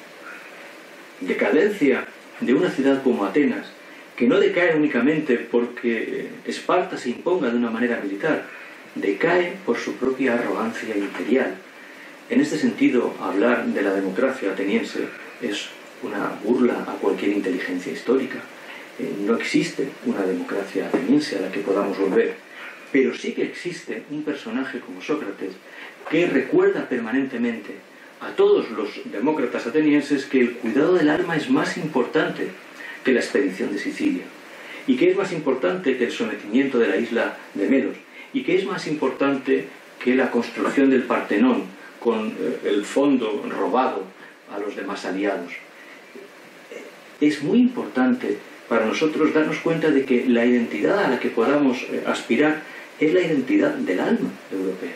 decadencia de una ciudad como Atenas, que no decae únicamente porque Esparta se imponga de una manera militar, decae por su propia arrogancia imperial. En este sentido, hablar de la democracia ateniense es una burla a cualquier inteligencia histórica. No existe una democracia ateniense a la que podamos volver, pero sí que existe un personaje como Sócrates que recuerda permanentemente a todos los demócratas atenienses que el cuidado del alma es más importante que la expedición de Sicilia, y que es más importante que el sometimiento de la isla de Melos, y que es más importante que la construcción del Partenón con el fondo robado a los demás aliados. Es muy importante para nosotros darnos cuenta de que la identidad a la que podamos aspirar es la identidad del alma europea.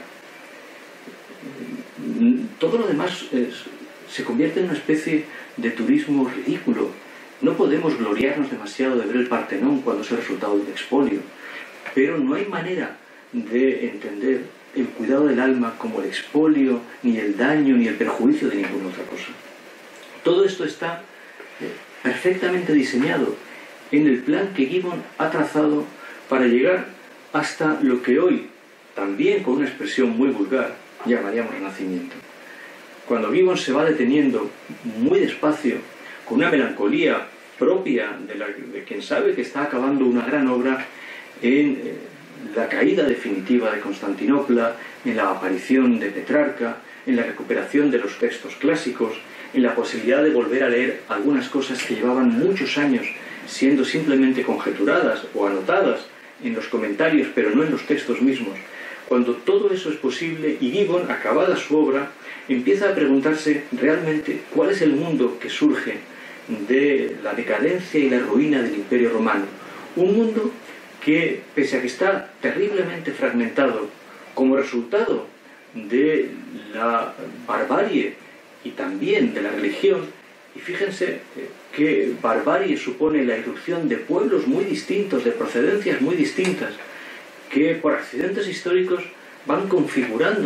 Todo lo demás se convierte en una especie de turismo ridículo. No podemos gloriarnos demasiado de ver el Partenón cuando es el resultado del expolio, pero no hay manera de entender el cuidado del alma como el expolio, ni el daño, ni el perjuicio de ninguna otra cosa. Todo esto está perfectamente diseñado en el plan que Gibbon ha trazado para llegar hasta lo que hoy, también con una expresión muy vulgar, llamaríamos renacimiento. Cuando Gibbon se va deteniendo muy despacio, con una melancolía propia de quien sabe que está acabando una gran obra, en la caída definitiva de Constantinopla, en la aparición de Petrarca, en la recuperación de los textos clásicos, en la posibilidad de volver a leer algunas cosas que llevaban muchos años siendo simplemente conjeturadas o anotadas en los comentarios, pero no en los textos mismos. Cuando todo eso es posible y Gibbon, acabada su obra, empieza a preguntarse realmente cuál es el mundo que surge de la decadencia y la ruina del Imperio Romano. Un mundo que, pese a que está terriblemente fragmentado como resultado de la barbarie y también de la religión, y fíjense que barbarie supone la irrupción de pueblos muy distintos, de procedencias muy distintas, que por accidentes históricos van configurando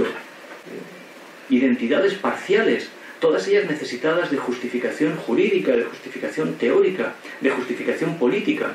identidades parciales, todas ellas necesitadas de justificación jurídica, de justificación teórica, de justificación política,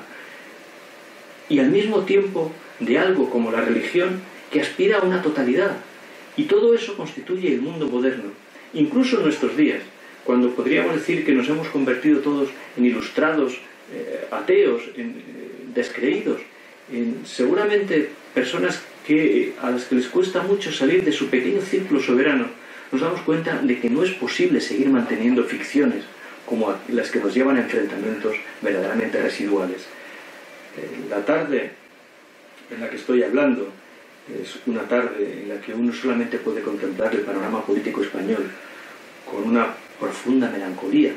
y al mismo tiempo de algo como la religión que aspira a una totalidad. Y todo eso constituye el mundo moderno, incluso en nuestros días, cuando podríamos decir que nos hemos convertido todos en ilustrados, ateos, en descreídos, en seguramente personas a las que les cuesta mucho salir de su pequeño círculo soberano. Nos damos cuenta de que no es posible seguir manteniendo ficciones como las que nos llevan a enfrentamientos verdaderamente residuales. La tarde en la que estoy hablando es una tarde en la que uno solamente puede contemplar el panorama político español con una profunda melancolía,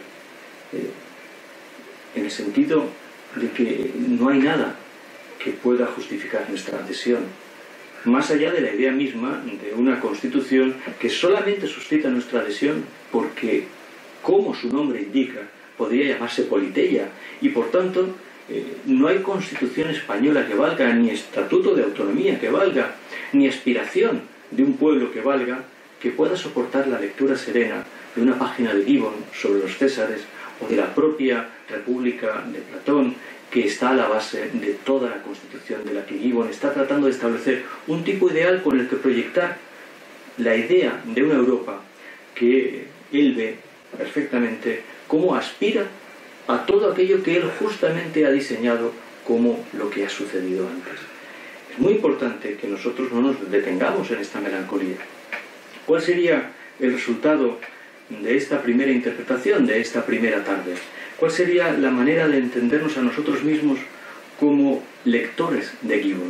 en el sentido de que no hay nada que pueda justificar nuestra adhesión, más allá de la idea misma de una constitución que solamente suscita nuestra adhesión porque, como su nombre indica, podría llamarse politeia, y por tanto no hay constitución española que valga, ni estatuto de autonomía que valga, ni aspiración de un pueblo que valga, que pueda soportar la lectura serena de una página de Gibbon sobre los Césares o de la propia República de Platón, que está a la base de toda la constitución de la que Gibbon está tratando de establecer un tipo ideal con el que proyectar la idea de una Europa que él ve perfectamente como aspira a todo aquello que él justamente ha diseñado como lo que ha sucedido antes. Es muy importante que nosotros no nos detengamos en esta melancolía. ¿Cuál sería el resultado de esta primera interpretación, de esta primera tarde? ¿Cuál sería la manera de entendernos a nosotros mismos como lectores de Gibbon?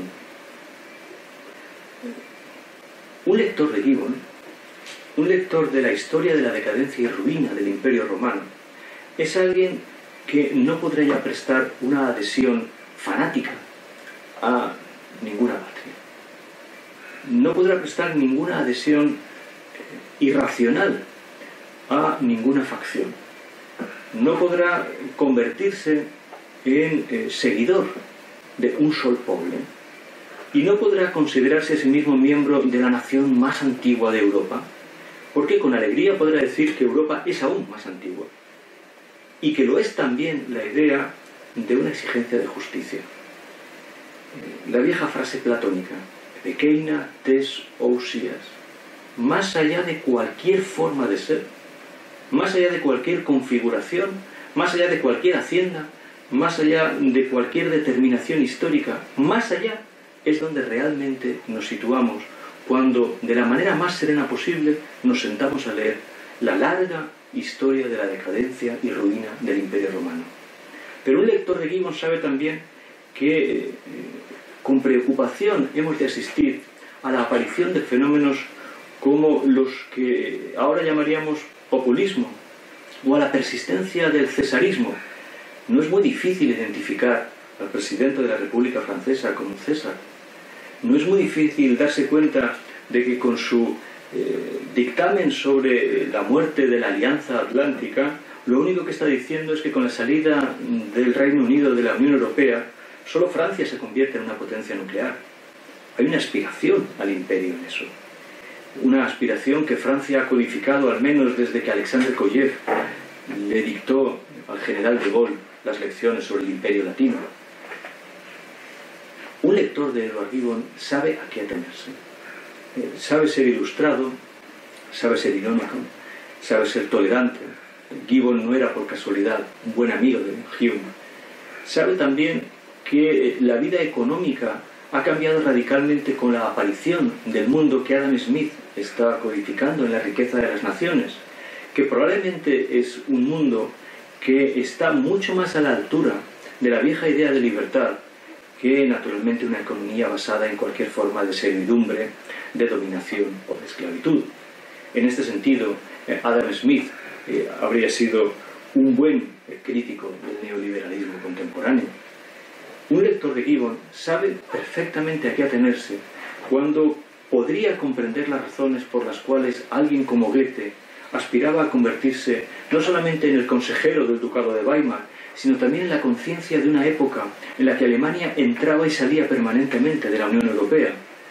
Un lector de Gibbon, un lector de la historia de la decadencia y ruina del Imperio Romano, es alguien que no podrá ya prestar una adhesión fanática a ninguna patria. No podrá prestar ninguna adhesión irracional a ninguna facción. No podrá convertirse en seguidor de un solo pueblo. Y no podrá considerarse a sí mismo miembro de la nación más antigua de Europa, porque con alegría podrá decir que Europa es aún más antigua. Y que lo es también la idea de una exigencia de justicia. La vieja frase platónica, pequeina tes ousias, más allá de cualquier forma de ser, más allá de cualquier configuración, más allá de cualquier hacienda, más allá de cualquier determinación histórica, más allá es donde realmente nos situamos cuando, de la manera más serena posible, nos sentamos a leer la larga historia de la decadencia y ruina del Imperio Romano. Pero un lector de Gibbon sabe también que con preocupación hemos de asistir a la aparición de fenómenos como los que ahora llamaríamos populismo, o a la persistencia del cesarismo. No es muy difícil identificar al presidente de la República Francesa como César. No es muy difícil darse cuenta de que con su dictamen sobre la muerte de la Alianza Atlántica, lo único que está diciendo es que con la salida del Reino Unido de la Unión Europea, solo Francia se convierte en una potencia nuclear. Hay una aspiración al imperio en eso. Una aspiración que Francia ha codificado al menos desde que Alexandre Koyev le dictó al general de Gaulle las lecciones sobre el Imperio Latino. Un lector de Edward Gibbon sabe a qué atenerse. Sabe ser ilustrado, sabe ser irónico, sabe ser tolerante. Gibbon no era por casualidad un buen amigo de Hume. Sabe también que la vida económica ha cambiado radicalmente con la aparición del mundo que Adam Smith está codificando en La riqueza de las naciones, que probablemente es un mundo que está mucho más a la altura de la vieja idea de libertad que naturalmente una economía basada en cualquier forma de servidumbre, de dominación o de esclavitud. En este sentido, Adam Smith habría sido un buen crítico del neoliberalismo contemporáneo. Un lector de Gibbon sabe perfectamente a qué atenerse cuando podría comprender las razones por las cuales alguien como Goethe aspiraba a convertirse no solamente en el consejero del Ducado de Weimar, sino también en la conciencia de una época en la que Alemania entraba y salía permanentemente de la Unión Europea.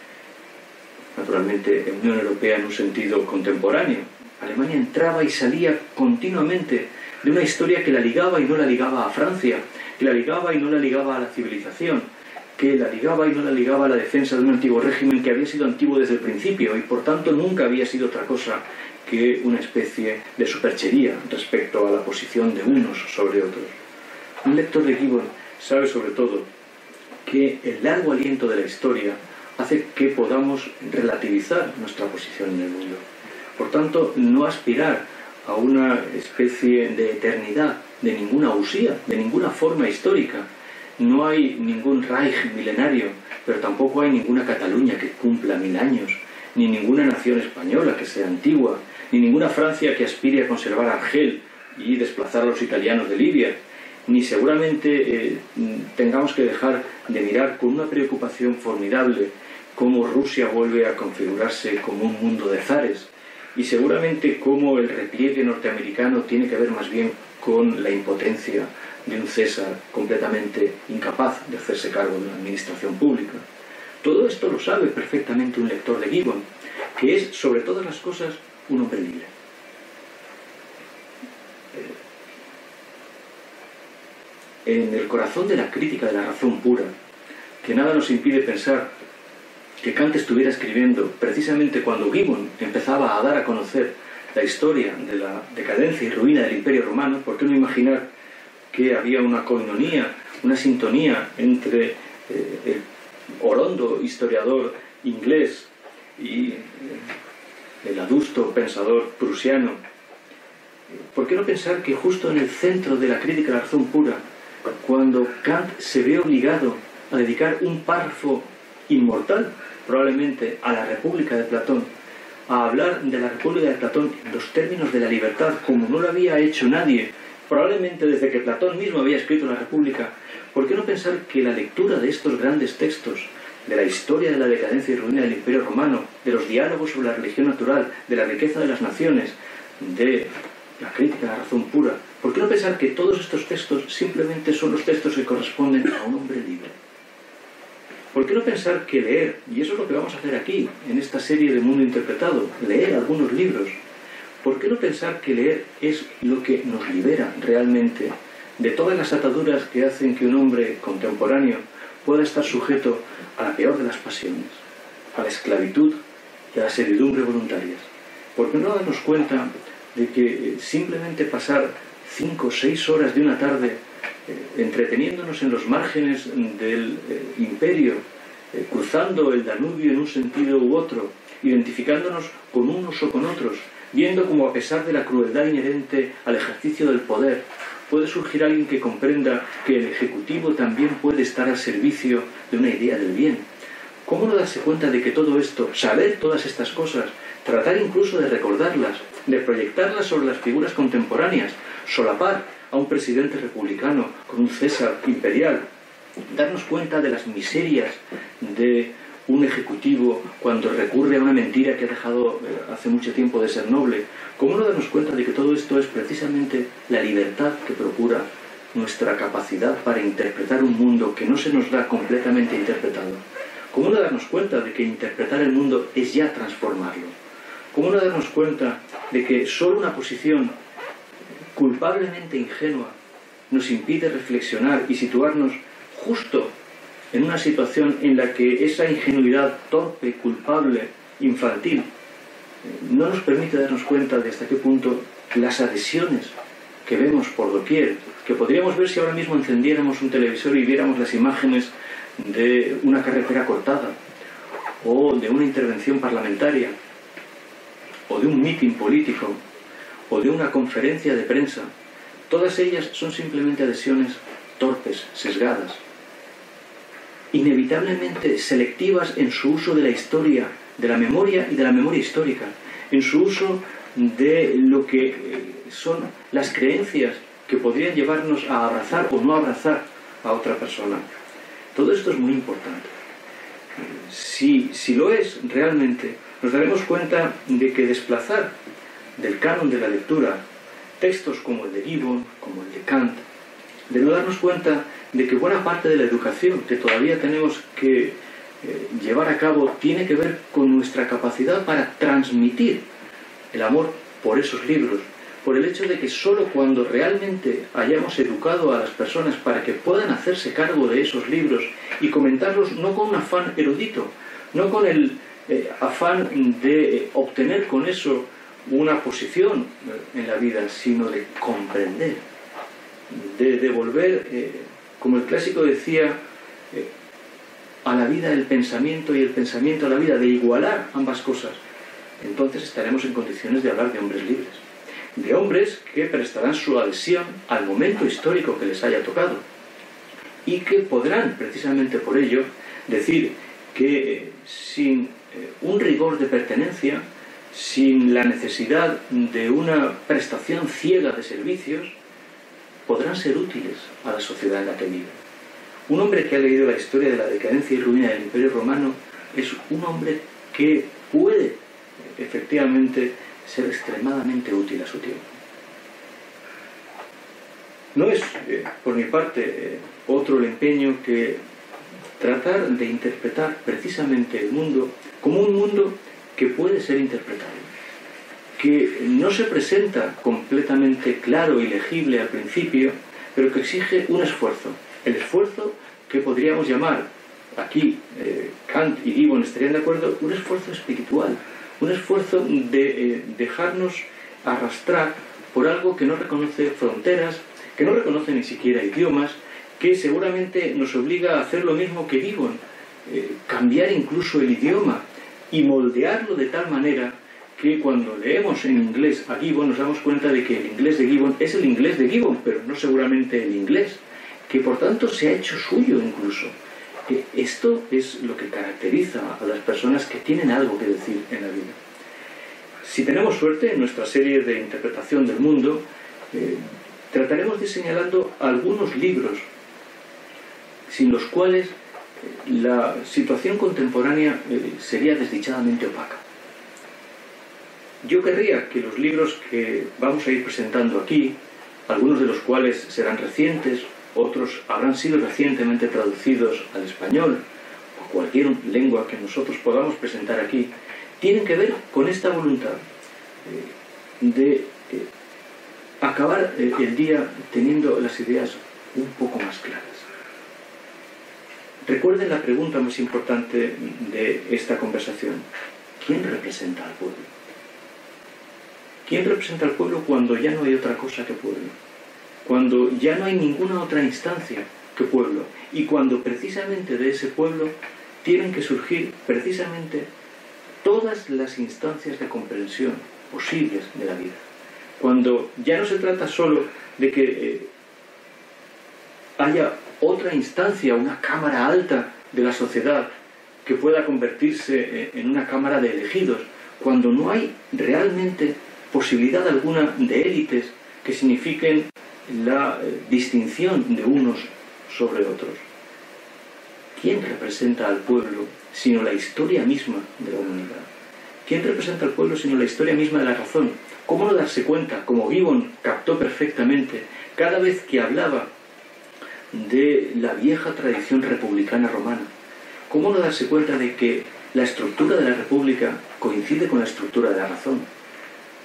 Naturalmente, Unión Europea en un sentido contemporáneo. Alemania entraba y salía continuamente de una historia que la ligaba y no la ligaba a Francia, que la ligaba y no la ligaba a la civilización, que la ligaba y no la ligaba a la defensa de un antiguo régimen que había sido antiguo desde el principio y por tanto nunca había sido otra cosa que una especie de superchería respecto a la posición de unos sobre otros. Un lector de Gibbon sabe sobre todo que el largo aliento de la historia hace que podamos relativizar nuestra posición en el mundo. Por tanto, no aspirar a una especie de eternidad, de ninguna usía, de ninguna forma histórica. No hay ningún Reich milenario, pero tampoco hay ninguna Cataluña que cumpla 1000 años, ni ninguna nación española que sea antigua, ni ninguna Francia que aspire a conservar Argel y desplazar a los italianos de Libia, ni seguramente tengamos que dejar de mirar con una preocupación formidable cómo Rusia vuelve a configurarse como un mundo de zares, y seguramente cómo el repliegue norteamericano tiene que ver más bien con la impotencia de un César completamente incapaz de hacerse cargo de una administración pública. Todo esto lo sabe perfectamente un lector de Gibbon, que es, sobre todas las cosas, un hombre libre. En el corazón de la crítica de la razón pura, que nada nos impide pensar que Kant estuviera escribiendo precisamente cuando Gibbon empezaba a dar a conocer la historia de la decadencia y ruina del Imperio Romano. ¿Por qué no imaginar que había una coinonía, una sintonía entre el orondo historiador inglés y el adusto pensador prusiano? ¿Por qué no pensar que justo en el centro de la crítica de la razón pura, cuando Kant se ve obligado a dedicar un párrafo inmortal, probablemente a la República de Platón, a hablar de la República de Platón en los términos de la libertad como no lo había hecho nadie, probablemente desde que Platón mismo había escrito la República? ¿Por qué no pensar que la lectura de estos grandes textos, de la historia de la decadencia y ruina del Imperio Romano, de los diálogos sobre la religión natural, de la riqueza de las naciones, de la crítica de la razón pura, ¿por qué no pensar que todos estos textos simplemente son los textos que corresponden a un hombre libre? ¿Por qué no pensar que leer, y eso es lo que vamos a hacer aquí, en esta serie de Mundo Interpretado, leer algunos libros, ¿por qué no pensar que leer es lo que nos libera realmente de todas las ataduras que hacen que un hombre contemporáneo pueda estar sujeto a la peor de las pasiones, a la esclavitud y a la servidumbre voluntarias? ¿Por qué no darnos cuenta de que simplemente pasar 5 o 6 horas de una tarde entreteniéndonos en los márgenes del imperio, cruzando el Danubio en un sentido u otro, identificándonos con unos o con otros, viendo cómo a pesar de la crueldad inherente al ejercicio del poder, puede surgir alguien que comprenda que el Ejecutivo también puede estar al servicio de una idea del bien? ¿Cómo no darse cuenta de que todo esto, saber todas estas cosas, tratar incluso de recordarlas, de proyectarlas sobre las figuras contemporáneas, solapar a un presidente republicano con un César imperial, darnos cuenta de las miserias de un ejecutivo cuando recurre a una mentira que ha dejado hace mucho tiempo de ser noble? ¿Cómo no darnos cuenta de que todo esto es precisamente la libertad que procura nuestra capacidad para interpretar un mundo que no se nos da completamente interpretado? ¿Cómo no darnos cuenta de que interpretar el mundo es ya transformarlo? ¿Cómo no darnos cuenta de que solo una posición culpablemente ingenua nos impide reflexionar y situarnos justo en una situación en la que esa ingenuidad torpe, culpable, infantil, no nos permite darnos cuenta de hasta qué punto las adhesiones que vemos por doquier, que podríamos ver si ahora mismo encendiéramos un televisor y viéramos las imágenes de una carretera cortada, o de una intervención parlamentaria, o de un mitin político, o de una conferencia de prensa, todas ellas son simplemente adhesiones torpes, sesgadas, inevitablemente selectivas en su uso de la historia, de la memoria y de la memoria histórica, en su uso de lo que son las creencias que podrían llevarnos a abrazar o no abrazar a otra persona. Todo esto es muy importante. Si lo es realmente, nos daremos cuenta de que desplazar del canon de la lectura textos como el de Gibbon, como el de Kant, debemos darnos cuenta de que buena parte de la educación que todavía tenemos que llevar a cabo tiene que ver con nuestra capacidad para transmitir el amor por esos libros, por el hecho de que solo cuando realmente hayamos educado a las personas para que puedan hacerse cargo de esos libros y comentarlos no con un afán erudito, no con el afán de obtener con eso una posición en la vida, sino de comprender, de devolver, como el clásico decía, a la vida el pensamiento y el pensamiento a la vida, de igualar ambas cosas, entonces estaremos en condiciones de hablar de hombres libres, de hombres que prestarán su adhesión al momento histórico que les haya tocado y que podrán, precisamente por ello, decir que sin un rigor de pertenencia, sin la necesidad de una prestación ciega de servicios, podrán ser útiles a la sociedad en la que viven. Un hombre que ha leído la historia de la decadencia y ruina del Imperio Romano es un hombre que puede efectivamente ser extremadamente útil a su tiempo. No es, por mi parte, otro el empeño que tratar de interpretar precisamente el mundo como un mundo que puede ser interpretado, que no se presenta completamente claro y legible al principio, pero que exige un esfuerzo, el esfuerzo que podríamos llamar, aquí Kant y Gibbon estarían de acuerdo, un esfuerzo espiritual, un esfuerzo de dejarnos arrastrar por algo que no reconoce fronteras, que no reconoce ni siquiera idiomas, que seguramente nos obliga a hacer lo mismo que Gibbon, cambiar incluso el idioma y moldearlo de tal manera que cuando leemos en inglés a Gibbon nos damos cuenta de que el inglés de Gibbon es el inglés de Gibbon, pero no seguramente el inglés, que por tanto se ha hecho suyo incluso. Esto es lo que caracteriza a las personas que tienen algo que decir en la vida. Si tenemos suerte en nuestra serie de interpretación del mundo, trataremos de ir señalando algunos libros sin los cuales la situación contemporánea sería desdichadamente opaca. Yo querría que los libros que vamos a ir presentando aquí, algunos de los cuales serán recientes, otros habrán sido recientemente traducidos al español o cualquier lengua que nosotros podamos presentar aquí, tienen que ver con esta voluntad de acabar el día teniendo las ideas un poco más claras. Recuerden la pregunta más importante de esta conversación: ¿quién representa al pueblo? ¿Quién representa al pueblo cuando ya no hay otra cosa que pueblo? Cuando ya no hay ninguna otra instancia que pueblo, y cuando precisamente de ese pueblo tienen que surgir precisamente todas las instancias de comprensión posibles de la vida. Cuando ya no se trata solo de que haya otra instancia, una cámara alta de la sociedad que pueda convertirse en una cámara de elegidos, cuando no hay realmente posibilidad alguna de élites que signifiquen la distinción de unos sobre otros. ¿Quién representa al pueblo sino la historia misma de la humanidad? ¿Quién representa al pueblo sino la historia misma de la razón? ¿Cómo no darse cuenta, como Gibbon captó perfectamente, cada vez que hablaba de la vieja tradición republicana romana? ¿Cómo no darse cuenta de que la estructura de la república coincide con la estructura de la razón?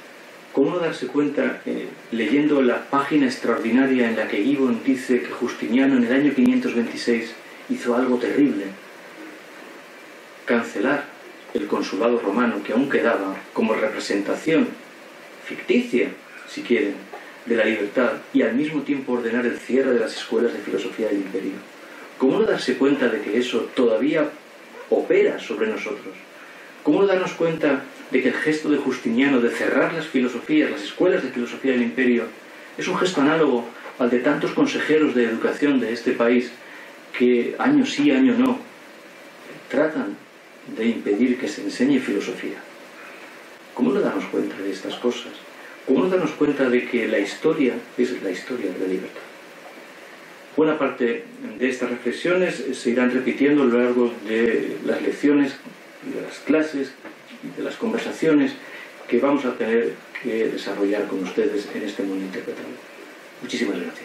¿Cómo no darse cuenta, leyendo la página extraordinaria en la que Gibbon dice que Justiniano en el año 526 hizo algo terrible? Cancelar el consulado romano que aún quedaba como representación ficticia, si quieren, de la libertad, y al mismo tiempo ordenar el cierre de las escuelas de filosofía del imperio. ¿Cómo no darse cuenta de que eso todavía opera sobre nosotros? ¿Cómo no darnos cuenta de que el gesto de Justiniano de cerrar las filosofías, las escuelas de filosofía del imperio, es un gesto análogo al de tantos consejeros de educación de este país que año sí, año no, tratan de impedir que se enseñe filosofía? ¿Cómo no darnos cuenta de estas cosas? ¿Cómo no darnos cuenta de que la historia es la historia de la libertad? Buena parte de estas reflexiones se irán repitiendo a lo largo de las lecciones, de las clases y de las conversaciones que vamos a tener que desarrollar con ustedes en este mundo interpretado. Muchísimas gracias.